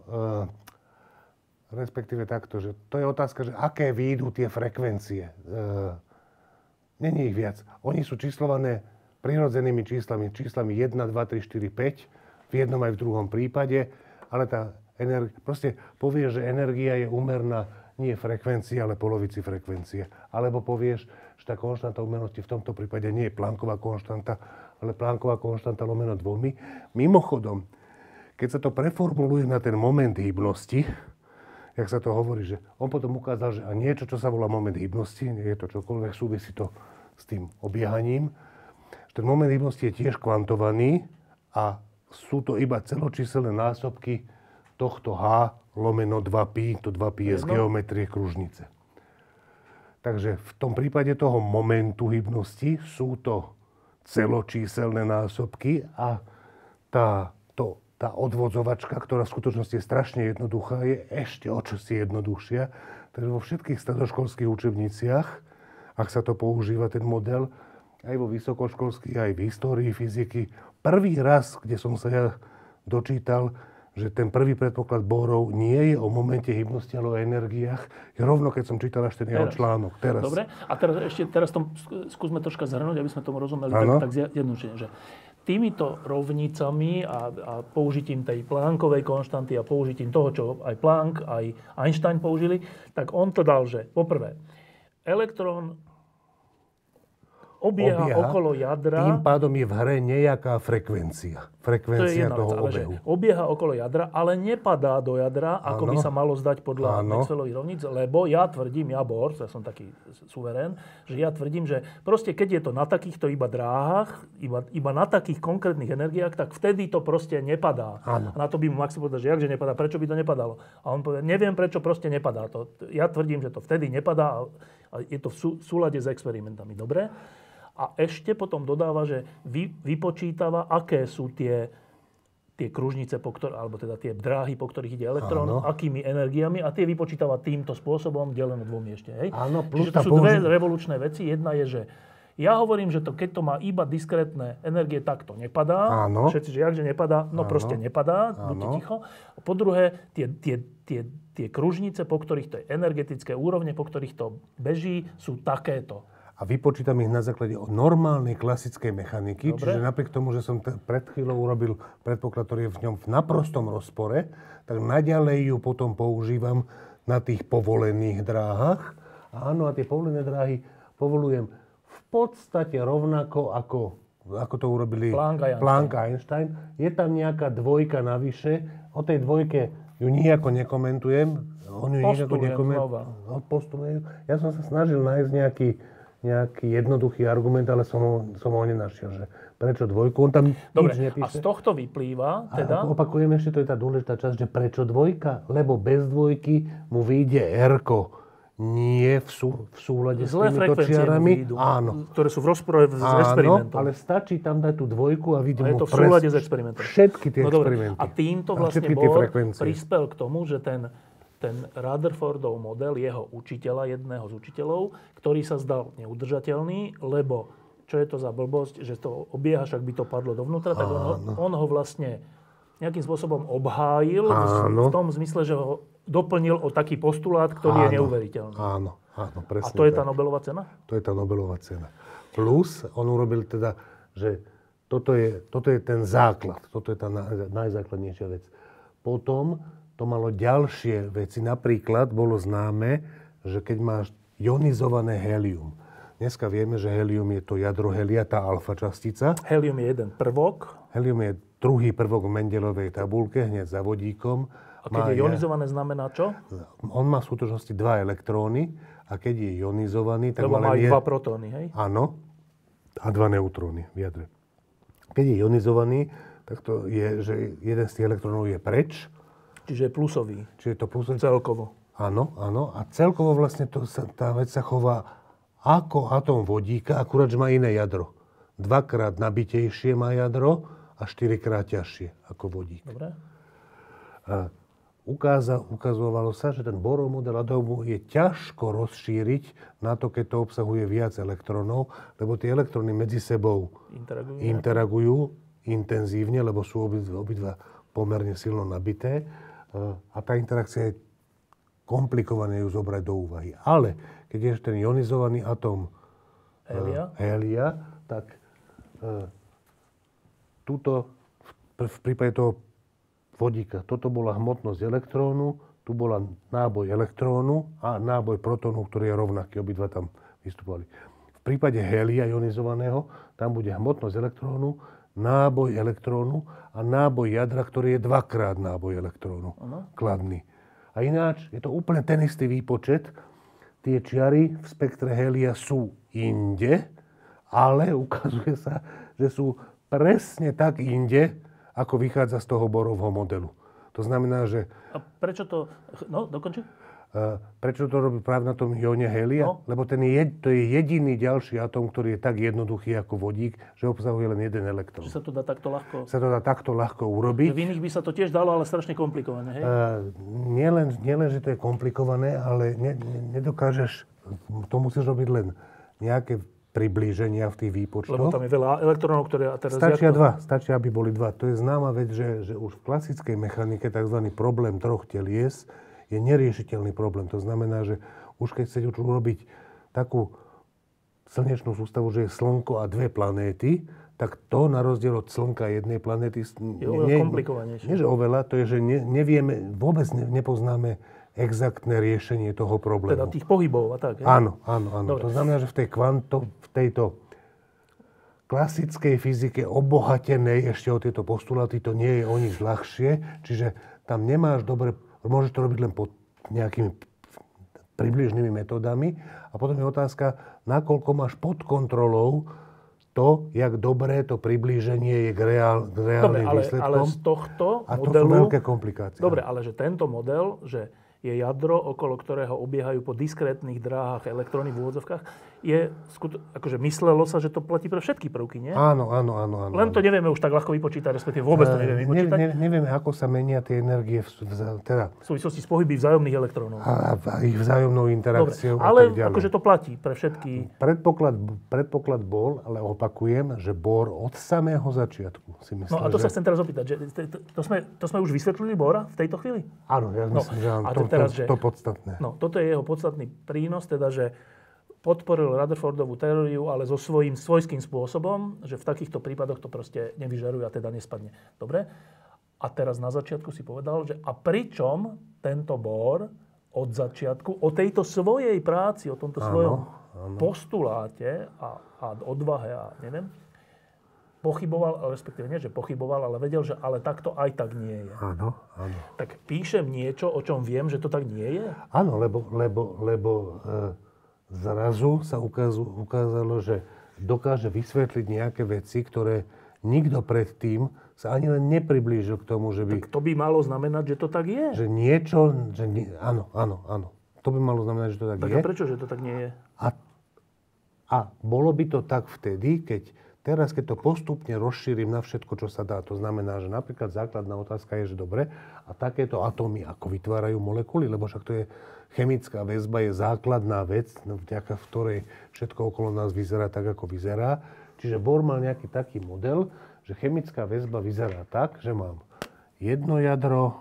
Respektíve takto, že to je otázka, že aké výjdu tie frekvencie. E, Není ich viac. Oni sú číslované prirodzenými číslami. Číslami jeden, dva, tri, štyri, päť. V jednom aj v druhom prípade. Ale tá energi- proste povieš, že energia je úmerná nie frekvencii, ale polovici frekvencie. Alebo povieš, že tá konštanta úmernosti v tomto prípade nie je Plancková konštanta, ale Plancková konštanta lomeno dvomi. Mimochodom, keď sa to preformuluje na ten moment hybnosti, jak sa to hovorí, že on potom ukázal, že a niečo, čo sa volá moment hybnosti, nie je to čokoľvek, súvisí to s tým obiehaním, že ten moment hybnosti je tiež kvantovaný a sú to iba celočíselné násobky tohto H lomeno dva pi, to dva pi je z geometrie kružnice. Takže v tom prípade toho momentu hybnosti sú to celočíselné násobky a tá, to, tá odvodzovačka, ktorá v skutočnosti je strašne jednoduchá, je ešte o čosi jednoduchšia. Takže vo všetkých stredoškolských učebniciach, ak sa to používa ten model, aj vo vysokoškolských, aj v histórii fyziky, prvý raz, kde som sa ja dočítal, že ten prvý predpoklad Bohrov nie je o momente hybnosti, ale o energiách. Je rovno, keď som čítal až ten jeho článok. Teraz. Dobre, a teraz ešte teraz tom skúsme troška zhrnúť, aby sme tomu rozumeli tak, tak zjednodušene, že týmito rovnicami a, a použitím tej Planckovej konštanty a použitím toho, čo aj Planck, aj Einstein použili, tak on to dal, že poprvé, elektrón Obieha, obieha okolo jadra. Tým pádom je v hre nejaká frekvencia. Frekvencia to toho vec, obehu. Obieha okolo jadra, ale nepadá do jadra, ako ano. by sa malo zdať podľa Maxwellových rovníc, lebo ja tvrdím, ja Bohr, ja som taký suverén, že ja tvrdím, že proste keď je to na takýchto iba dráhach, iba, iba na takých konkrétnych energiách, tak vtedy to proste nepadá. Ano. A na to by mu Maxwell povedal, že jakže nepadá, prečo by to nepadalo? A on povie, neviem, prečo proste nepadá to. Ja tvrdím, že to vtedy nepadá a je to v, sú, v súlade s experimentami. Dobre? A ešte potom dodáva, že vy, vypočítava, aké sú tie, tie kružnice, po ktor- alebo teda tie dráhy, po ktorých ide elektrón, áno. akými energiami a tie vypočítava týmto spôsobom, deleno dvomi ešte. Hej? Áno, plus Čiže to sú použi- dve revolučné veci. Jedna je, že ja hovorím, že to, keď to má iba diskrétne energie, tak to nepadá. Áno. Všetci, že jakže nepadá? No áno. proste nepadá. Buďte ticho. A po druhé, tie, tie, tie, tie kružnice, po ktorých to je energetické úrovne, po ktorých to beží, sú takéto. A vypočítam ich na základe normálnej klasickej mechaniky. Dobre. Čiže napriek tomu, že som t- pred chvíľou urobil predpoklad, ktorý je v ňom v naprostom rozpore, tak naďalej ju potom používam na tých povolených dráhach. A áno, a tie povolené dráhy povolujem v podstate rovnako, ako, ako to urobili Planck a Einstein. Je tam nejaká dvojka navyše. O tej dvojke ju nijako nekomentujem. On ju nijako nekomentuje. Ja som sa snažil nájsť nejaký nejaký jednoduchý argument, ale som ho, som ho nenašiel, že prečo dvojku, on tam Dobre, nič nepíše. A z tohto vyplýva teda... A opakujem ešte, to je tá dôležitá časť, že prečo dvojka? Lebo bez dvojky mu vyjde R-ko nie v, sú, v súlade Zlé s týmito čiarami. Vyjdu, áno. Ktoré sú v rozpore s áno, experimentom. Ale stačí tam dať tú dvojku a vidím mu je to v súlade s experimentom. Všetky tie no, experimenty. A týmto vlastne Bohr prispel k tomu, že ten ten Rutherfordov model jeho učiteľa, jedného z učiteľov, ktorý sa zdal neudržateľný, lebo čo je to za blbosť, že to obieha, však by to padlo dovnútra, tak on ho, on ho vlastne nejakým spôsobom obhájil v, v tom zmysle, že ho doplnil o taký postulát, ktorý áno. je neuveriteľný. Áno, áno, presne. A to je tá tak. Nobelová cena? To je tá Nobelová cena. Plus on urobil teda, že toto je, toto je ten základ, toto je tá najzákladnejšia vec. Potom to malo ďalšie veci. Napríklad bolo známe, že keď máš ionizované helium. Dneska vieme, že helium je to jadro helia, tá alfa častica. Helium je jeden prvok. Helium je druhý prvok v Mendelovej tabuľke, hneď za vodíkom. A keď má, je ionizované, znamená čo? On má v skutočnosti dva elektróny a keď je ionizovaný, tak Lebo má len aj dva protóny, hej? Áno. A dva neutróny v jadre. Keď je ionizovaný, tak to je, že jeden z tých elektrónov je preč. Čiže je plusový. Čiže je to plusový. Celkovo. Áno, áno. A celkovo vlastne to sa, tá vec sa chová ako atóm vodíka, akurát, že má iné jadro. Dvakrát nabitejšie má jadro a štyrikrát ťažšie ako vodík. Dobre. A ukáza, ukazovalo sa, že ten Bohrov model atómu je ťažko rozšíriť na to, keď to obsahuje viac elektrónov, lebo tie elektróny medzi sebou interagujú, interagujú intenzívne, lebo sú obidva pomerne silno nabité. A tá interakcia je komplikované ju zobrať do úvahy. Ale keď je ten ionizovaný atóm helia, helia tak e, tuto v, v prípade toho vodíka. Toto bola hmotnosť elektrónu, tu bola náboj elektrónu a náboj protónu, ktorý je rovnaký. Obidva tam vystupovali. V prípade hélia ionizovaného tam bude hmotnosť elektrónu, náboj elektrónu a náboj jadra, ktorý je dvakrát náboj elektrónu. Ano. Kladný. A ináč je to úplne ten istý výpočet. Tie čiary v spektre hélia sú inde, ale ukazuje sa, že sú presne tak inde, ako vychádza z toho Borovho modelu. To znamená, že... A prečo to... No, dokončí? Uh, prečo to robí práve na tom ióne hélia? No. Lebo ten je, to je jediný ďalší atóm, ktorý je tak jednoduchý ako vodík, že obsahuje len jeden elektrón. Že sa to dá takto ľahko... Sa to dá takto ľahko urobiť. Že v iných by sa to tiež dalo, ale strašne komplikované, hej? Uh, nielen, nielen, že to je komplikované, ale ne, ne, nedokážeš... To musíš robiť len nejaké priblíženia v tých výpočtoch. Lebo tam je veľa elektrónov, ktoré... A teraz stačia to... dva, stačia, aby boli dva. To je známa vec, že, že už v klasickej mechanike tzv. Problém troch telies je neriešiteľný problém. To znamená, že už keď chcete urobiť takú slnečnú sústavu, že je Slnko a dve planéty, tak to na rozdiel od Slnka a jednej planéty... Je oveľa komplikovanejšie. Nie, že oveľa, to je, že ne, nevieme, vôbec ne, nepoznáme exaktné riešenie toho problému. Teda tých pohybov a tak. Je? Áno, áno, áno. Dobre. To znamená, že v tej kvanto, v tejto klasickej fyzike obohatenej ešte o tieto postuláty, to nie je o nič ľahšie, čiže tam nemáš dobre, môžeš to robiť len pod nejakými približnými metódami a potom je otázka, nakoľko máš pod kontrolou to, jak dobré to priblíženie je k, reál, k reálnym dobre, ale, výsledkom. Ale z tohto a modelu... to sú veľké komplikácie. Dobre, ale že tento model, že je jadro, okolo ktorého obiehajú po diskrétnych dráhach elektróny v úvodzovkách, je, akože myslelo sa, že to platí pre všetky prvky, nie? Áno, áno, áno. áno Len to nevieme už tak ľahko vypočítať, respektíve vôbec to nevieme vypočítať. Ne, ne, nevieme, ako sa menia tie energie v, v, teda, v súvislosti s pohyby vzájomných elektrónov. A, a ich vzájomnou interakciou. Dobre, ale a tak ďalej. akože to platí pre všetky... Predpoklad, predpoklad bol, ale opakujem, že Bohr od samého začiatku si myslel, No a to že... sa chcem teraz opýtať, že to, to, sme, to sme už vysvetlili Bohra v tejto chvíli? Áno, ja myslím, no, že áno, to, teraz, to, že, to podstatné. No, toto je jeho podstatný prínos, teda, že podporil Rutherfordovú teóriu, ale so svojím svojským spôsobom, že v takýchto prípadoch to proste nevyžaruje a teda nespadne. Dobre? A teraz na začiatku si povedal, že a pričom tento Bohr od začiatku, o tejto svojej práci, o tomto svojom áno, áno. postuláte a, a odvahe a neviem, pochyboval, respektíve nie, že pochyboval, ale vedel, že ale takto aj tak nie je. Áno, áno. Tak píšem niečo, o čom viem, že to tak nie je? Áno, lebo, lebo, lebo e, zrazu sa ukázu, ukázalo, že dokáže vysvetliť nejaké veci, ktoré nikto predtým sa ani len nepriblížil k tomu, že by... Tak to by malo znamenať, že to tak je. Že niečo, že nie, áno, áno, áno. To by malo znamenať, že to tak, tak je. Tak a prečo, že to tak nie je? A, a bolo by to tak vtedy, keď teraz, keď to postupne rozšírim na všetko, čo sa dá. To znamená, že napríklad základná otázka je, že dobre, a takéto atómy ako vytvárajú molekuly, lebo však to je chemická väzba, je základná vec, vďaka v ktorej všetko okolo nás vyzerá tak, ako vyzerá. Čiže Bohr mal nejaký taký model, že chemická väzba vyzerá tak, že mám jedno jadro,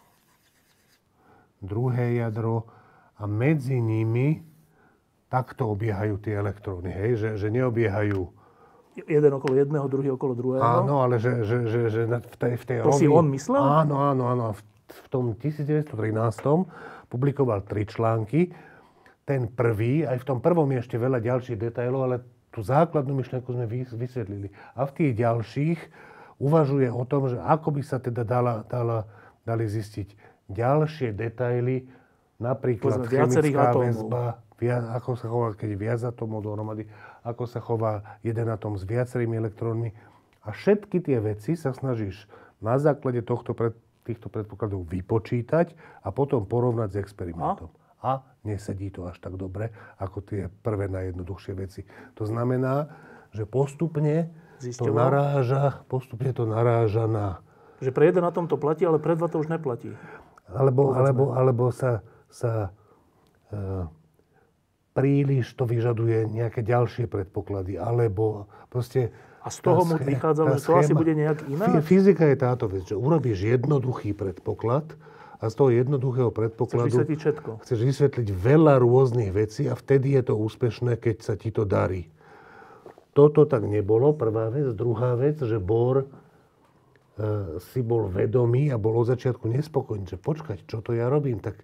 druhé jadro a medzi nimi takto obiehajú tie elektróny, hej? Že, že neobiehajú jeden okolo jedného, druhý okolo druhého. Áno, ale že, že, že, že v tej, v tej to rovi... si on myslel? Áno, áno, áno. V, v tom devätnásťstotrinásť publikoval tri články. Ten prvý, aj v tom prvom je ešte veľa ďalších detailov, ale tú základnú myšlienku sme vysvetlili. A v tých ďalších uvažuje o tom, že ako by sa teda dala, dala, dali zistiť ďalšie detaily, napríklad chemická väzba, ako sa chová, keď je viac atómov dohromady, ako sa chová jeden atóm s viacerými elektrónmi. A všetky tie veci sa snažíš na základe tohto pred, týchto predpokladov vypočítať a potom porovnať s experimentom. A? a nesedí to až tak dobre, ako tie prvé najjednoduchšie veci. To znamená, že postupne to naráža, postupne to naráža na... Že pre jeden atóm to platí, ale pre dva to už neplatí. Alebo, alebo, alebo sa... sa e, príliš to vyžaduje nejaké ďalšie predpoklady, alebo proste... A z toho mu vychádzalo, že to asi bude nejak iná? Fyzika je táto vec, že urobíš jednoduchý predpoklad a z toho jednoduchého predpokladu... Chceš vysvetliť všetko. Chceš vysvetliť veľa rôznych vecí a vtedy je to úspešné, keď sa ti to darí. Toto tak nebolo, prvá vec. Druhá vec, že Bohr si bol vedomý a bol od začiatku nespokojný, že počkať, čo to ja robím, tak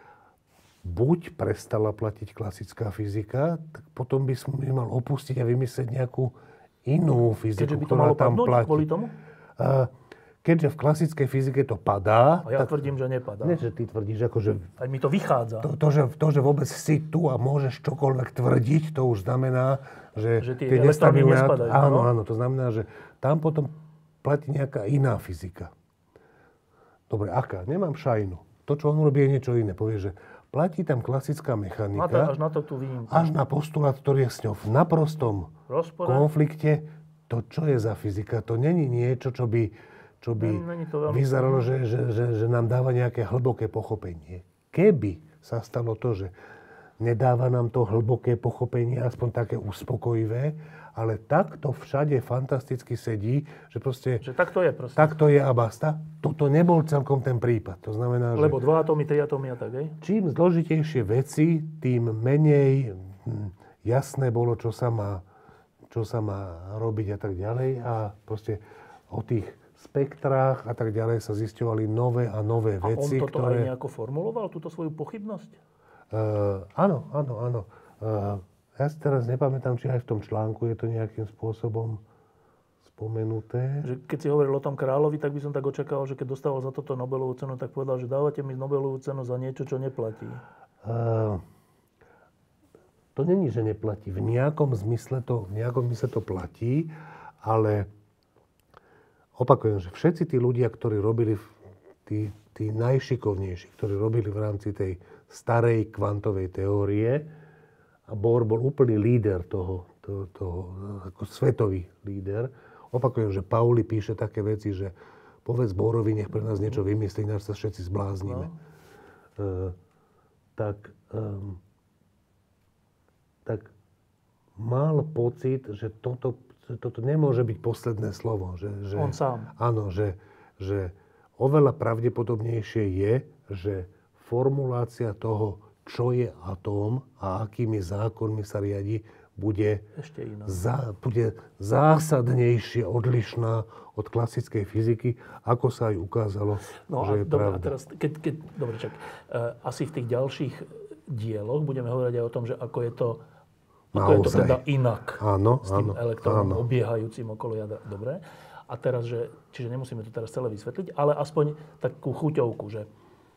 buď prestala platiť klasická fyzika, tak potom by som mal opustiť a vymyslieť nejakú inú fyziku, Keďže by to ktorá malo tam padnúť platí. kvôli tomu? Uh, keďže v klasickej fyzike to padá... A ja tak, tvrdím, že nepadá. Nie, že ty tvrdíš, akože... Aj mi to vychádza. To, to, že, to, že vôbec si tu a môžeš čokoľvek tvrdiť, to už znamená, že... Že tie tie elektróny nestabilné... nespadajú. Áno, no? áno, to znamená, že tam potom platí nejaká iná fyzika. Dobre, aká? Nemám šajnu. To, čo on urobí, je niečo iné. Povie, že platí tam klasická mechanika... Máte až na to tú výnimku. Až na postulát, ktorý je s ňou v naprostom Rozpore. konflikte. To, čo je za fyzika, to není niečo, čo by, čo by vyzeralo, že, že, že, že nám dáva nejaké hlboké pochopenie. Keby sa stalo to, že nedáva nám to hlboké pochopenie, aspoň také uspokojivé, ale takto všade fantasticky sedí, že proste... Že takto je proste. Takto je a basta. Toto nebol celkom ten prípad. To znamená, že... Lebo dva atómy, tri atómy a tak, hej? Čím zložitejšie veci, tým menej jasné bolo, čo sa má čo sa má robiť a tak ďalej. A proste o tých spektrách a tak ďalej sa zisťovali nové a nové a veci, on toto ktoré... aj nejako formuloval, túto svoju pochybnosť? Uh, áno, áno, áno. Uh, ja si teraz nepamätám, či aj v tom článku je to nejakým spôsobom spomenuté. Že keď si hovoril o tom kráľovi, tak by som tak očakával, že keď dostával za toto Nobelovú cenu, tak povedal, že dávate mi Nobelovú cenu za niečo, čo neplatí. Uh, To není, že neplatí. V nejakom zmysle to, v nejakom zmysle to platí, ale opakujem, že všetci tí ľudia, ktorí robili, tí, tí najšikovnejší, ktorí robili v rámci tej starej kvantovej teórie, a Bohr bol úplný líder toho, toho, toho ako svetový líder. Opakujem, že Pauli píše také veci, že povedz Bohrovi, nech pre nás niečo vymyslí, ináč sa všetci zbláznime. No. Uh, tak... Um, tak mal pocit, že toto, že toto nemôže byť posledné slovo. Že, že, On sám. Áno, že, že oveľa pravdepodobnejšie je, že formulácia toho, čo je atóm a akými zákonmi sa riadi, bude, Ešte iná. Za, bude zásadnejšie odlišná od klasickej fyziky, ako sa aj ukázalo, no že a je dobre, pravda. A teraz, keď, keď, dobre, čak, uh, asi v tých ďalších dieloch budeme hovoriť aj o tom, že ako je to Ako je to teda inak áno, s tým áno, elektrónom áno. obiehajúcim okolo jadra. Dobre. A teraz, že, čiže nemusíme to teraz celé vysvetliť, ale aspoň takú chuťovku, že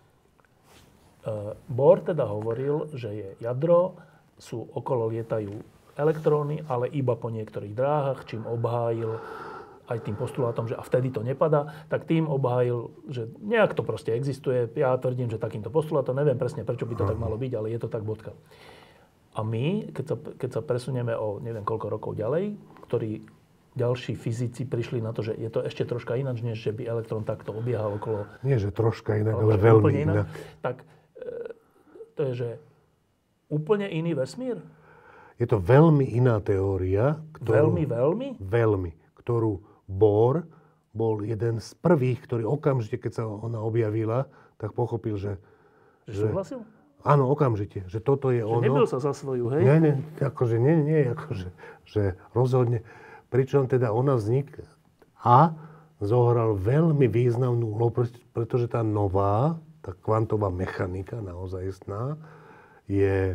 uh, Bohr teda hovoril, že je jadro, sú okolo lietajú elektróny, ale iba po niektorých dráhach, čím obhájil aj tým postulátom, že a vtedy to nepadá, tak tým obhájil, že nejak to proste existuje. Ja tvrdím, že takýmto postulátom, neviem presne, prečo by to tak malo byť, ale je to tak bodka. A my, keď sa, keď sa presunieme o neviem koľko rokov ďalej, ktorí ďalší fyzici prišli na to, že je to ešte troška ináč, než že by elektrón takto obiehal okolo... Nie, že troška inak, ale ale veľmi inak. inak. Tak e, to je, že úplne iný vesmír? Je to veľmi iná teória. Ktorú, veľmi, veľmi? Veľmi. Ktorú Bohr bol jeden z prvých, ktorý okamžite, keď sa ona objavila, tak pochopil, že... Že súhlasil? Áno, okamžite, že toto je že ono. Nebyl sa za svoju, hej? Nie, nie, akože nie, nie, akože, že rozhodne. Pričom teda ona vznik a zohral veľmi významnú úlohu, pretože tá nová, tá kvantová mechanika naozajstná je e,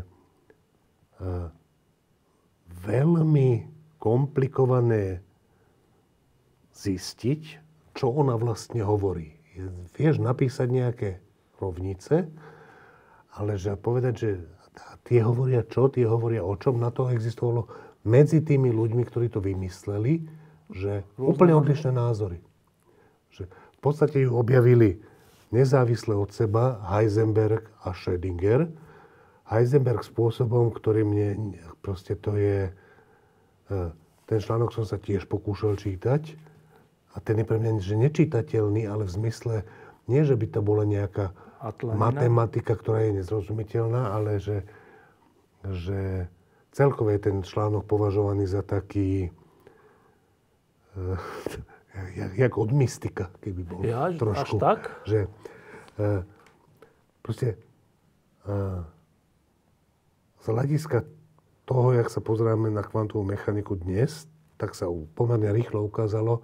veľmi komplikované zistiť, čo ona vlastne hovorí. Vieš napísať nejaké rovnice, ale že povedať, že tie hovoria čo, tie hovoria o čom, na to existovalo medzi tými ľuďmi, ktorí to vymysleli, že úplne odlišné názory. Že v podstate ju objavili nezávisle od seba Heisenberg a Schrödinger. Heisenberg spôsobom, ktorý mne, proste to je, ten článok som sa tiež pokúšal čítať a ten je pre mňa že nečítateľný, ale v zmysle, nie že by to bola nejaká Atlanina. Matematika, ktorá je nezrozumiteľná, ale že, že celkovo je ten článok považovaný za taký uh, jak, jak od mystika, keby bol ja, trošku. Až tak? Že uh, proste uh, z hľadiska toho, jak sa pozeráme na kvantovú mechaniku dnes, tak sa pomerne rýchlo ukázalo,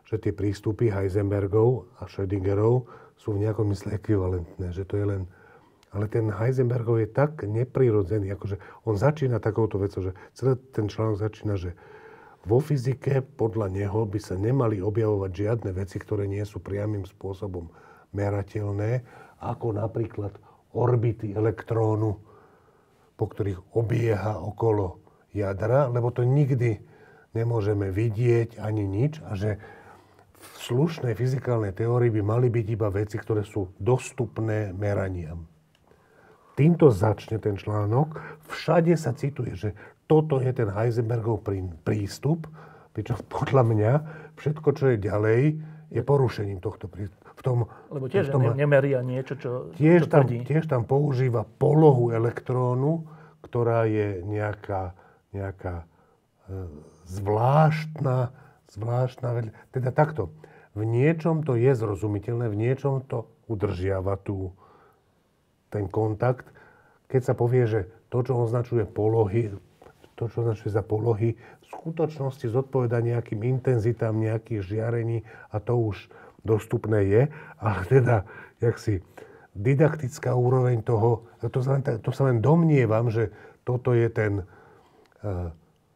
že tie prístupy Heisenbergov a Schrödingerov sú v nejakom mysle ekvivalentné, že to je len... Ale ten Heisenbergov je tak neprirodzený, akože on začína takouto vecou, že celý ten článok začína, že vo fyzike podľa neho by sa nemali objavovať žiadne veci, ktoré nie sú priamym spôsobom merateľné, ako napríklad orbity elektrónu, po ktorých obieha okolo jadra, lebo to nikdy nemôžeme vidieť ani nič a že v slušnej fyzikálnej teórii by mali byť iba veci, ktoré sú dostupné meraniam. Týmto začne ten článok. Všade sa cituje, že toto je ten Heisenbergov prístup, pričom podľa mňa všetko, čo je ďalej, je porušením tohto prístupu. V tom, Lebo tiež v tom, nemeria niečo, čo, tiež čo tam, tvrdí. Tiež tam používa polohu elektrónu, ktorá je nejaká, nejaká e, zvláštna, zvláštna, teda takto. V niečom to je zrozumiteľné, v niečom to udržiava tú, ten kontakt. Keď sa povie, že to, čo označuje polohy, to, čo označuje za polohy, v skutočnosti zodpoveda nejakým intenzitám nejakých žiarení a to už dostupné je, ale teda, jak si didaktická úroveň toho, to sa len, to sa len domnievam, že toto je ten uh,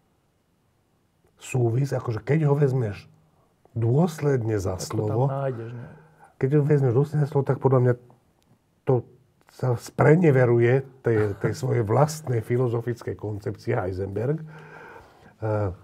súvis, akože keď ho vezmeš dôsledne za Ako slovo, nájdeš, keď ho vezmeš dôsledne za slovo, tak podľa mňa to sa spreneveruje tej, tej svojej vlastnej filozofickej koncepcie Heisenberg. Uh,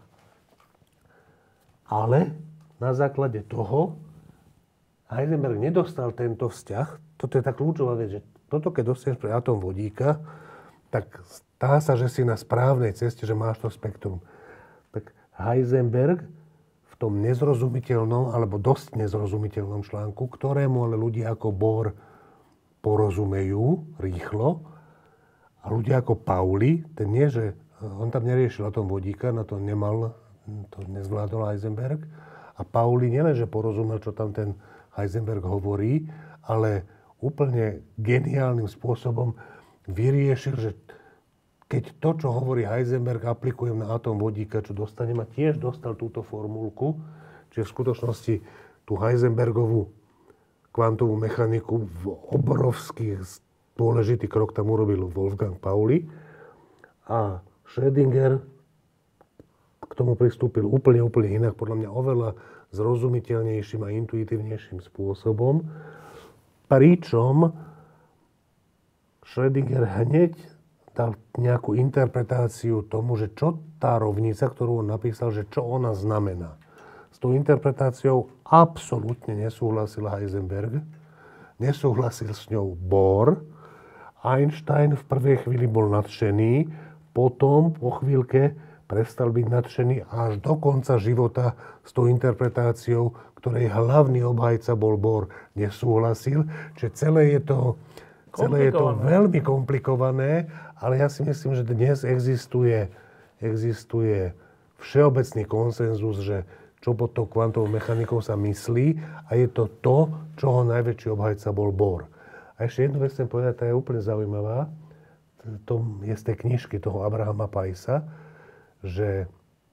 ale na základe toho Heisenberg nedostal tento vzťah. Toto je tá kľúčová vec, že toto, keď dostaneš pre atóm vodíka, tak stá sa, že si na správnej ceste, že máš to spektrum. Tak Heisenberg v tom nezrozumiteľnom, alebo dosť nezrozumiteľnom článku, ktorému ale ľudia ako Bohr porozumejú rýchlo, a ľudia ako Pauli, ten nie, že on tam neriešil atóm vodíka, na to nemal, to nezvládol Heisenberg, a Pauli nielenže porozumel, čo tam ten Heisenberg hovorí, ale úplne geniálnym spôsobom vyriešil, že keď to, čo hovorí Heisenberg, aplikujem na atóm vodíka, čo dostanem, a tiež dostal túto formulku, čiže v skutočnosti tú Heisenbergovú kvantovú mechaniku v obrovský dôležitý krok tam urobil Wolfgang Pauli a Schrödinger k tomu pristúpil úplne, úplne inak, podľa mňa oveľa zrozumiteľnejším a intuitívnejším spôsobom. Pričom Schrödinger hneď dal nejakú interpretáciu tomu, že čo tá rovnica, ktorú on napísal, že čo ona znamená. S tou interpretáciou absolútne nesúhlasil Heisenberg, nesúhlasil s ňou Bohr. Einstein v prvej chvíli bol nadšený, potom po chvíľke prestal byť nadšený a až do konca života s tou interpretáciou, ktorej hlavný obhajca bol Bohr, nesúhlasil. Čiže celé je to, celé je to veľmi komplikované, ale ja si myslím, že dnes existuje, existuje všeobecný konsenzus, že čo pod tou kvantovou mechanikou sa myslí, a je to to, čoho najväčší obhajca bol Bohr. A ešte jednu vec chcem povedať, tá je úplne zaujímavá. To je z tej knižky toho Abrahama Paisa, že,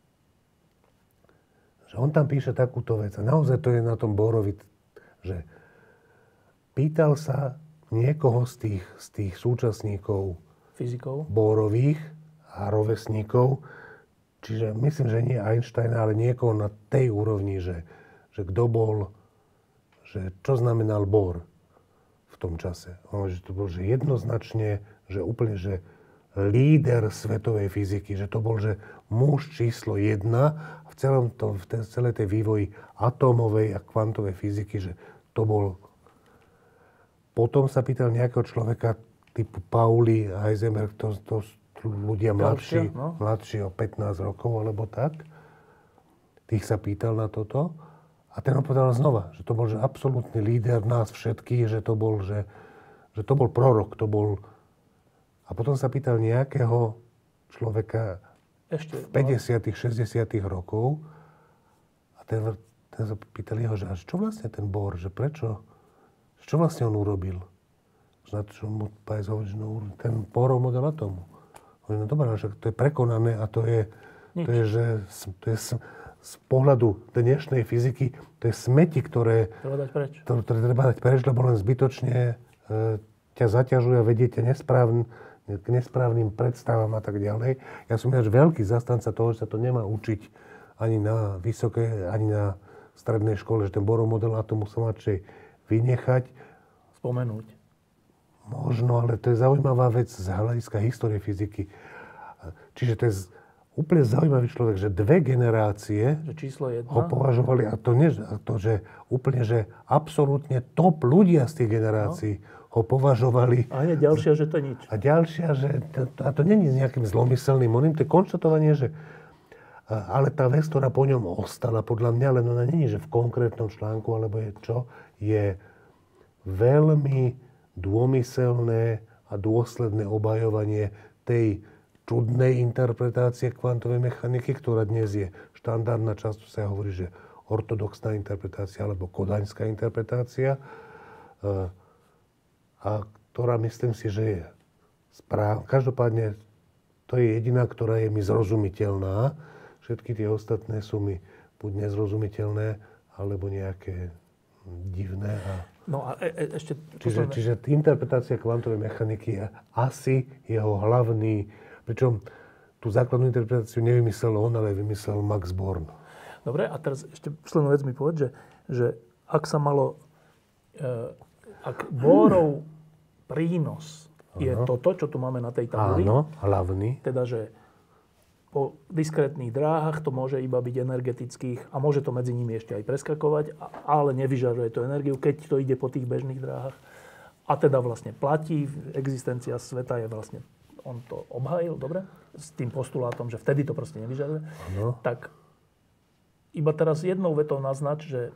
že on tam píše takúto vec. A naozaj to je na tom Bohrovi, že pýtal sa niekoho z tých, z tých súčasníkov fyzikov Bohrových a rovesníkov, čiže myslím, že nie Einsteina, ale niekoho na tej úrovni, že, že kto bol, že čo znamenal Bohr v tom čase. On, že to bol že jednoznačne, že úplne, že líder svetovej fyziky, že to bol, že muž číslo jedna v celom tom, v tej, celej tej vývoji atómovej a kvantovej fyziky, že to bol. Potom sa pýtal nejakého človeka typu Pauli, Heisenberg, to, to ľudia mladší, no? mladší o pätnásť rokov alebo tak. Tých sa pýtal na toto. A ten odpovedal znova, že to bol že absolútny líder nás všetkých, že to bol, že, že to bol prorok, to bol. A potom sa pýtal nejakého človeka ešte v päťdesiatych, šesťdesiatych rokov a ten, ten sa pýtal jeho, že a čo vlastne ten Bohr, že prečo, čo vlastne on urobil? Na čo mu Pais hovorí, že no, ten Bohrov model atómu. Hovorí, no dobré, že to je prekonané a to je, to je, že, to je z pohľadu dnešnej fyziky, to je smeti, ktoré treba dať preč, ktoré, ktoré treba dať preč, lebo len zbytočne e, ťa zaťažuje a vedie ťa nesprávn, k nesprávnym predstavám a tak ďalej. Ja som ináč veľký zastanca toho, že sa to nemá učiť ani na vysokej, ani na strednej škole, že ten Bohrov model atomu sa má radšej vynechať. Spomenúť. Možno, ale to je zaujímavá vec z hľadiska histórie fyziky. Čiže to je úplne zaujímavý človek, že dve generácie že číslo jedna ho považovali, a to, nie, a to že úplne, že absolútne top ľudia z tých generácií no. ho považovali. A hneď ďalšia, že to je nič. A ďalšia, že to, a to nie je nejakým zlomyselným oným, to je konštatovanie, že ale tá vec, ktorá po ňom ostala, podľa mňa, len ona nie je, že v konkrétnom článku, alebo je čo, je veľmi dômyselné a dôsledné obhajovanie tej čudnej interpretácie kvantovej mechaniky, ktorá dnes je štandardná, často sa hovorí, že ortodoxná interpretácia alebo kodaňská interpretácia, a ktorá myslím si, že je správna. Každopádne to je jediná, ktorá je mi zrozumiteľná. Všetky tie ostatné sú mi buď nezrozumiteľné, alebo nejaké divné. A... No a e, e, ešte... Čiže, čiže interpretácia kvantovej mechaniky je asi jeho hlavný... Pričom tú základnú interpretáciu nevymyslel on, ale vymyslel Max Born. Dobre, a teraz ešte poslednú vec mi povedz, že, že ak sa malo... E, ak Bohrov prínos je ano. toto, čo tu máme na tej tabuli... Áno, hlavný. Teda, že po diskrétnych dráhach to môže iba byť energetických a môže to medzi nimi ešte aj preskakovať, ale nevyžaruje to energiu, keď to ide po tých bežných dráhach. A teda vlastne platí, existencia sveta je vlastne, on to obhájil, dobre, s tým postulátom, že vtedy to proste nevyžaruje. Ano. Tak iba teraz jednou vetou naznač, že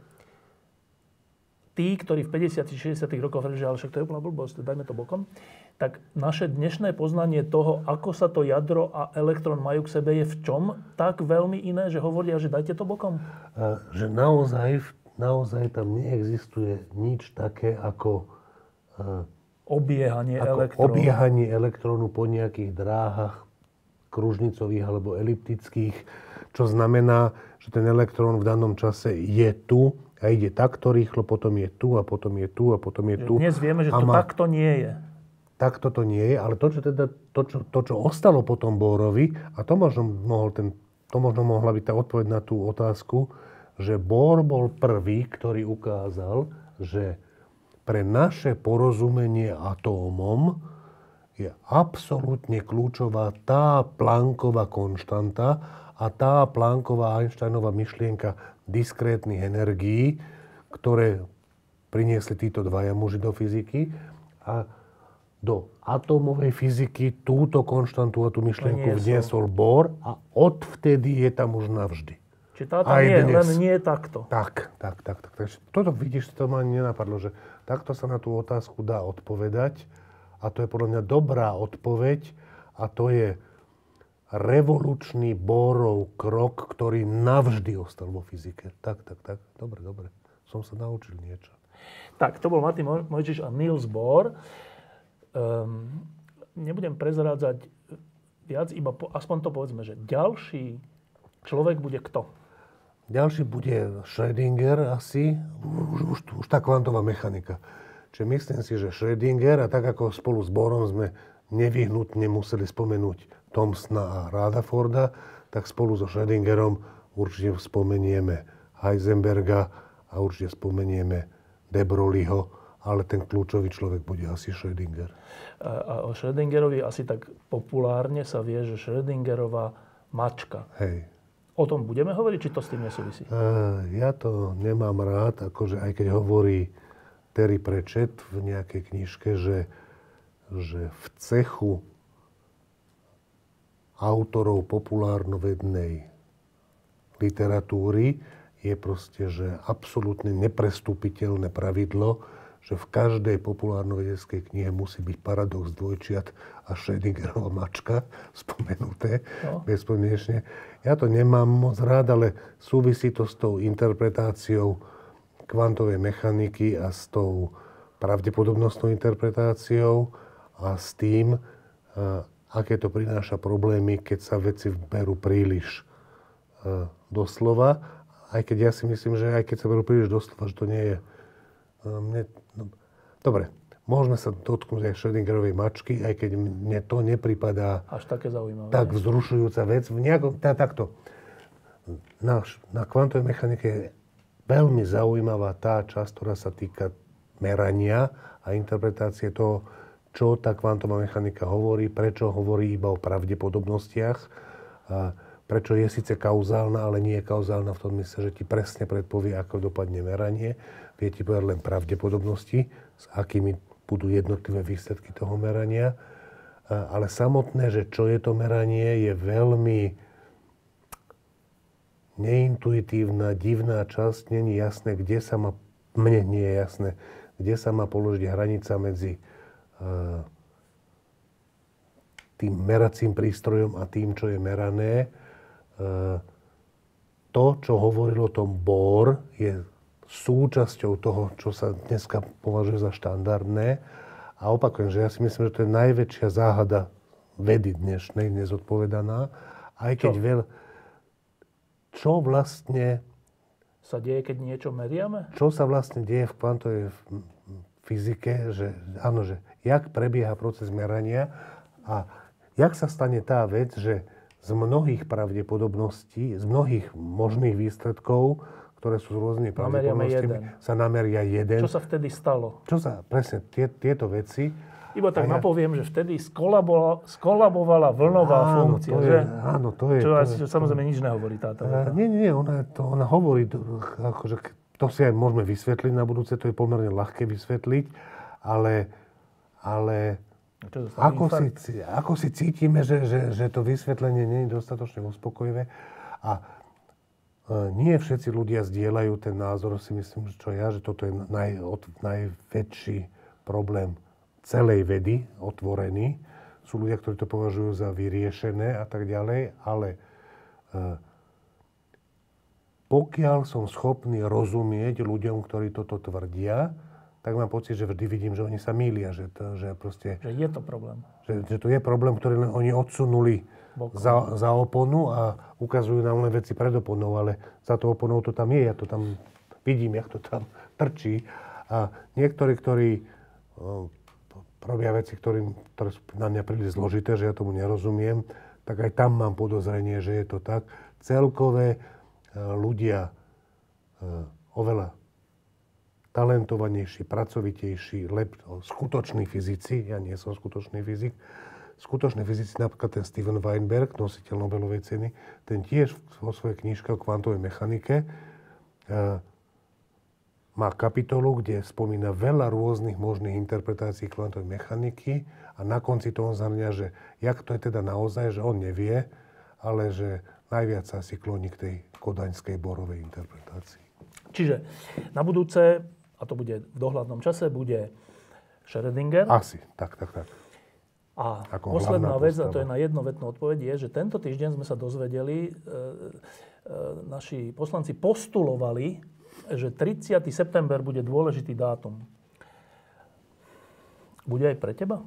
tí, ktorí v päťdesiatych šesťdesiatych rokoch hovorili, že ale však to je úplná blbosť, dajme to bokom, tak naše dnešné poznanie toho, ako sa to jadro a elektrón majú k sebe, je v čom tak veľmi iné, že hovoria, že dajte to bokom? A, že naozaj, naozaj tam neexistuje nič také ako... A, obiehanie ako elektrónu. Obiehanie elektrónu po nejakých dráhach kružnicových alebo eliptických, čo znamená, že ten elektrón v danom čase je tu a ide takto rýchlo, potom je tu a potom je tu a potom je tu. Dnes vieme, že to má... takto nie je. Takto to nie je, ale to, čo, teda, to, čo, to, čo ostalo po tom Bohrovi, a to možno, mohol ten, to možno mohla byť tá odpoveď na tú otázku, že Bohr bol prvý, ktorý ukázal, že pre naše porozumenie atómom je absolútne kľúčová tá Plancková konštanta a tá Plancková Einsteinova myšlienka diskrétnych energií, ktoré priniesli títo dvaja muži do fyziky. A do atómovej fyziky túto konštantu a tú myšlienku vniesol Bohr a odvtedy je tam už navždy. Čiže tá tam je, len nie je takto. Tak, tak, tak. tak. Toto vidíš, to ma ani nenapadlo, že takto sa na tú otázku dá odpovedať a to je podľa mňa dobrá odpoveď a to je revolučný Bohrov krok, ktorý navždy ostal vo fyzike. Tak, tak, tak. Dobre, dobre. Som sa naučil niečo. Tak, to bol Martin Mojžiš a Niels Bohr. Um, nebudem prezrádzať viac, iba po, aspoň to povedzme, že ďalší človek bude kto? Ďalší bude Schrödinger asi, už, už, už tá kvantová mechanika. Čiže myslím si, že Schrödinger, a tak ako spolu s Bohrom sme nevyhnutne museli spomenúť Thomsona a Rutherforda, tak spolu so Schrödingerom určite spomenieme Heisenberga a určite spomenieme de Broglieho, ale ten kľúčový človek bude asi Schrödinger. A, a o Schrödingerovi asi tak populárne sa vie, že Schrödingerová mačka. Hej. O tom budeme hovoriť, či to s tým nesúvisí? Uh, ja to nemám rád, akože aj keď hovorí Terry Pratchett v nejakej knižke, že, že v cechu autorov populárnovednej literatúry je proste, že absolútne neprestúpiteľné pravidlo, že v každej populárnovedeckej knihe musí byť paradox dvojčiat a Schrödingerova mačka spomenuté no. bezpodmienečne. Ja to nemám moc rád, ale súvisí to s tou interpretáciou kvantovej mechaniky a s tou pravdepodobnostnou interpretáciou a s tým, aké to prináša problémy, keď sa veci berú príliš doslova, aj keď ja si myslím, že aj keď sa berú príliš doslova, že to nie je... Mne, no, dobre, môžeme sa dotknúť aj Schrödingerovej mačky, aj keď mne to nepripadá až také zaujímavé. Tak vzrušujúca vec. V nejakom, tá, takto. Na, na kvantovej mechanike je veľmi zaujímavá tá časť, ktorá sa týka merania a interpretácie toho, čo tá kvantová mechanika hovorí, prečo hovorí iba o pravdepodobnostiach, a prečo je síce kauzálna, ale nie je kauzálna v tom mysle, že ti presne predpovie, ako dopadne meranie. Vie ti povedať len pravdepodobnosti, s akými budú jednotlivé výsledky toho merania. Ale samotné, že čo je to meranie, je veľmi neintuitívna, divná časť. Není jasné, kde sa má, mne nie je jasné, kde sa má položiť hranica medzi uh, tým meracím prístrojom a tým, čo je merané. Uh, to, čo hovoril o tom Bohr, je súčasťou toho, čo sa dneska považuje za štandardné. A opakujem, že ja si myslím, že to je najväčšia záhada vedy dnešnej, nezodpovedaná. Aj keď čo? veľ... Čo vlastne... sa deje, keď niečo meriame? Čo sa vlastne deje v kvantovej fyzike, že áno, že jak prebieha proces merania a jak sa stane tá vec, že z mnohých pravdepodobností, z mnohých možných výsledkov, ktoré sú s rôznymi pravdepodobnostiami, sa nameria jeden. Čo sa vtedy stalo? Čo sa, presne, tie, tieto veci. Iba tak ja... napoviem, že vtedy skolabovala, skolabovala vlnová áno, funkcia, to je, že? Áno, to je. Čo to asi je, samozrejme nič nehovorí táto veta. Nie, nie, ona, to, ona hovorí, akože to si aj môžeme vysvetliť na budúce, to je pomerne ľahké vysvetliť, ale, ale ako, si, ako si cítime, že, že, že to vysvetlenie nie je dostatočne uspokojivé a nie všetci ľudia zdieľajú ten názor, si myslím, čo ja, že toto je naj, od, najväčší problém celej vedy, otvorený. Sú ľudia, ktorí to považujú za vyriešené a tak ďalej, ale e, pokiaľ som schopný rozumieť ľuďom, ktorí toto tvrdia, tak mám pocit, že vždy vidím, že oni sa mýlia, že to, že proste... Že je to problém. Že, že to je problém, ktorý len oni odsunuli za, za oponu a ukazujú nám len veci pred oponou, ale za to oponou to tam je, ja to tam vidím, jak to tam trčí. A niektorí, ktorí o, robia veci, ktorý, ktoré sú na mňa príliš zložité, že ja tomu nerozumiem, tak aj tam mám podozrenie, že je to tak. Celkové e, ľudia e, oveľa talentovanejší, pracovitejší, lep, skutoční fyzici, ja nie som skutočný fyzik, skutoční fyzici, napríklad ten Steven Weinberg, nositeľ Nobelovej ceny, ten tiež vo svojej knižke o kvantovej mechanike e, má kapitolu, kde spomína veľa rôznych možných interpretácií kvantovej mechaniky a na konci toho zhrňa, že jak to je teda naozaj, že on nevie, ale že najviac sa asi kloní k tej kodaňskej Bohrovej interpretácii. Čiže na budúce, a to bude v dohľadnom čase, bude Schrödinger. Asi, tak, tak, tak. A Ako posledná vec, a to postava. je na jednovetnú odpoveď, je, že tento týždeň sme sa dozvedeli, e, e, naši poslanci postulovali, že tridsiateho september bude dôležitý dátum. Bude aj pre teba?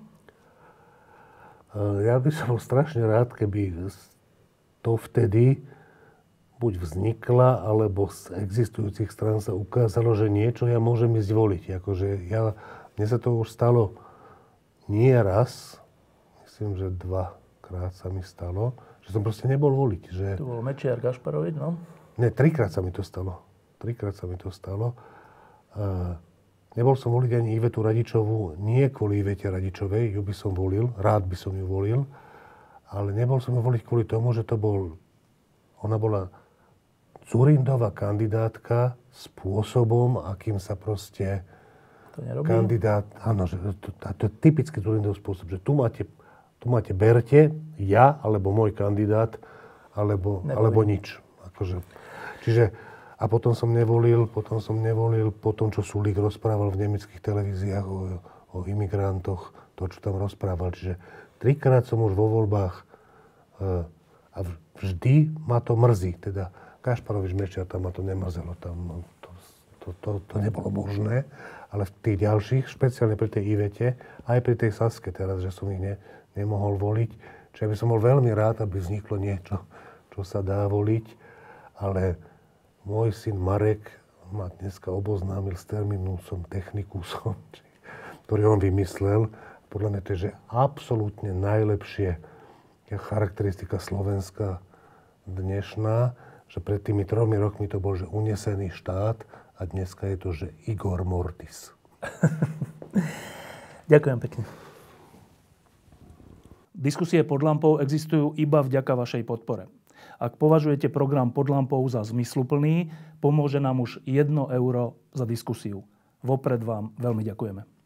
Ja by som bol strašne rád, keby to vtedy buď vznikla, alebo z existujúcich strán sa ukázalo, že niečo ja môžem ísť voliť. Akože ja, mne sa to už stalo nie raz, myslím, že dvakrát sa mi stalo, že som proste nebol voliť. Že... To bol Mečiar Gašparovič, no? Ne, trikrát sa mi to stalo. Trikrát sa mi to stalo. Uh, nebol som voliť ani Ivetu Radičovú, nie kvôli Ivete Radičovej, ju by som volil, rád by som ju volil, ale nebol som ju voliť kvôli tomu, že to bol, ona bola Dzurindová kandidátka spôsobom, akým sa proste to nerobí? Kandidát, áno, že to, to je typický Dzurindov spôsob, že tu máte, tu máte berte, ja, alebo môj kandidát, alebo, alebo nič. Akože, čiže a potom som nevolil, potom som nevolil, po tom, čo Sulík rozprával v nemeckých televíziách o, o imigrantoch, to, čo tam rozprával. Čiže trikrát som už vo voľbách e, a vždy ma to mrzí. Teda Gašparovič, Mečiar, tam ma to nemrzelo, tam to, to, to, to nebolo možné. Ale v tých ďalších, špeciálne pri tej Ivete, aj pri tej Saske teraz, že som ich ne, nemohol voliť. Čiže by som bol veľmi rád, aby vzniklo niečo, čo sa dá voliť. ale môj syn Marek ma dneska oboznámil s terminusom technikusom, ktorý on vymyslel. Podľa mňa to je že absolútne najlepšie charakteristika Slovenska dnešná, že pred tými tromi rokmi to bol, že unesený štát a dneska je to, že Igor Mortis. Ďakujem pekne. Diskusie pod lampou existujú iba vďaka vašej podpore. Ak považujete program Pod lampou za zmysluplný, pomôže nám už jedno euro za diskusiu. Vopred vám veľmi ďakujeme.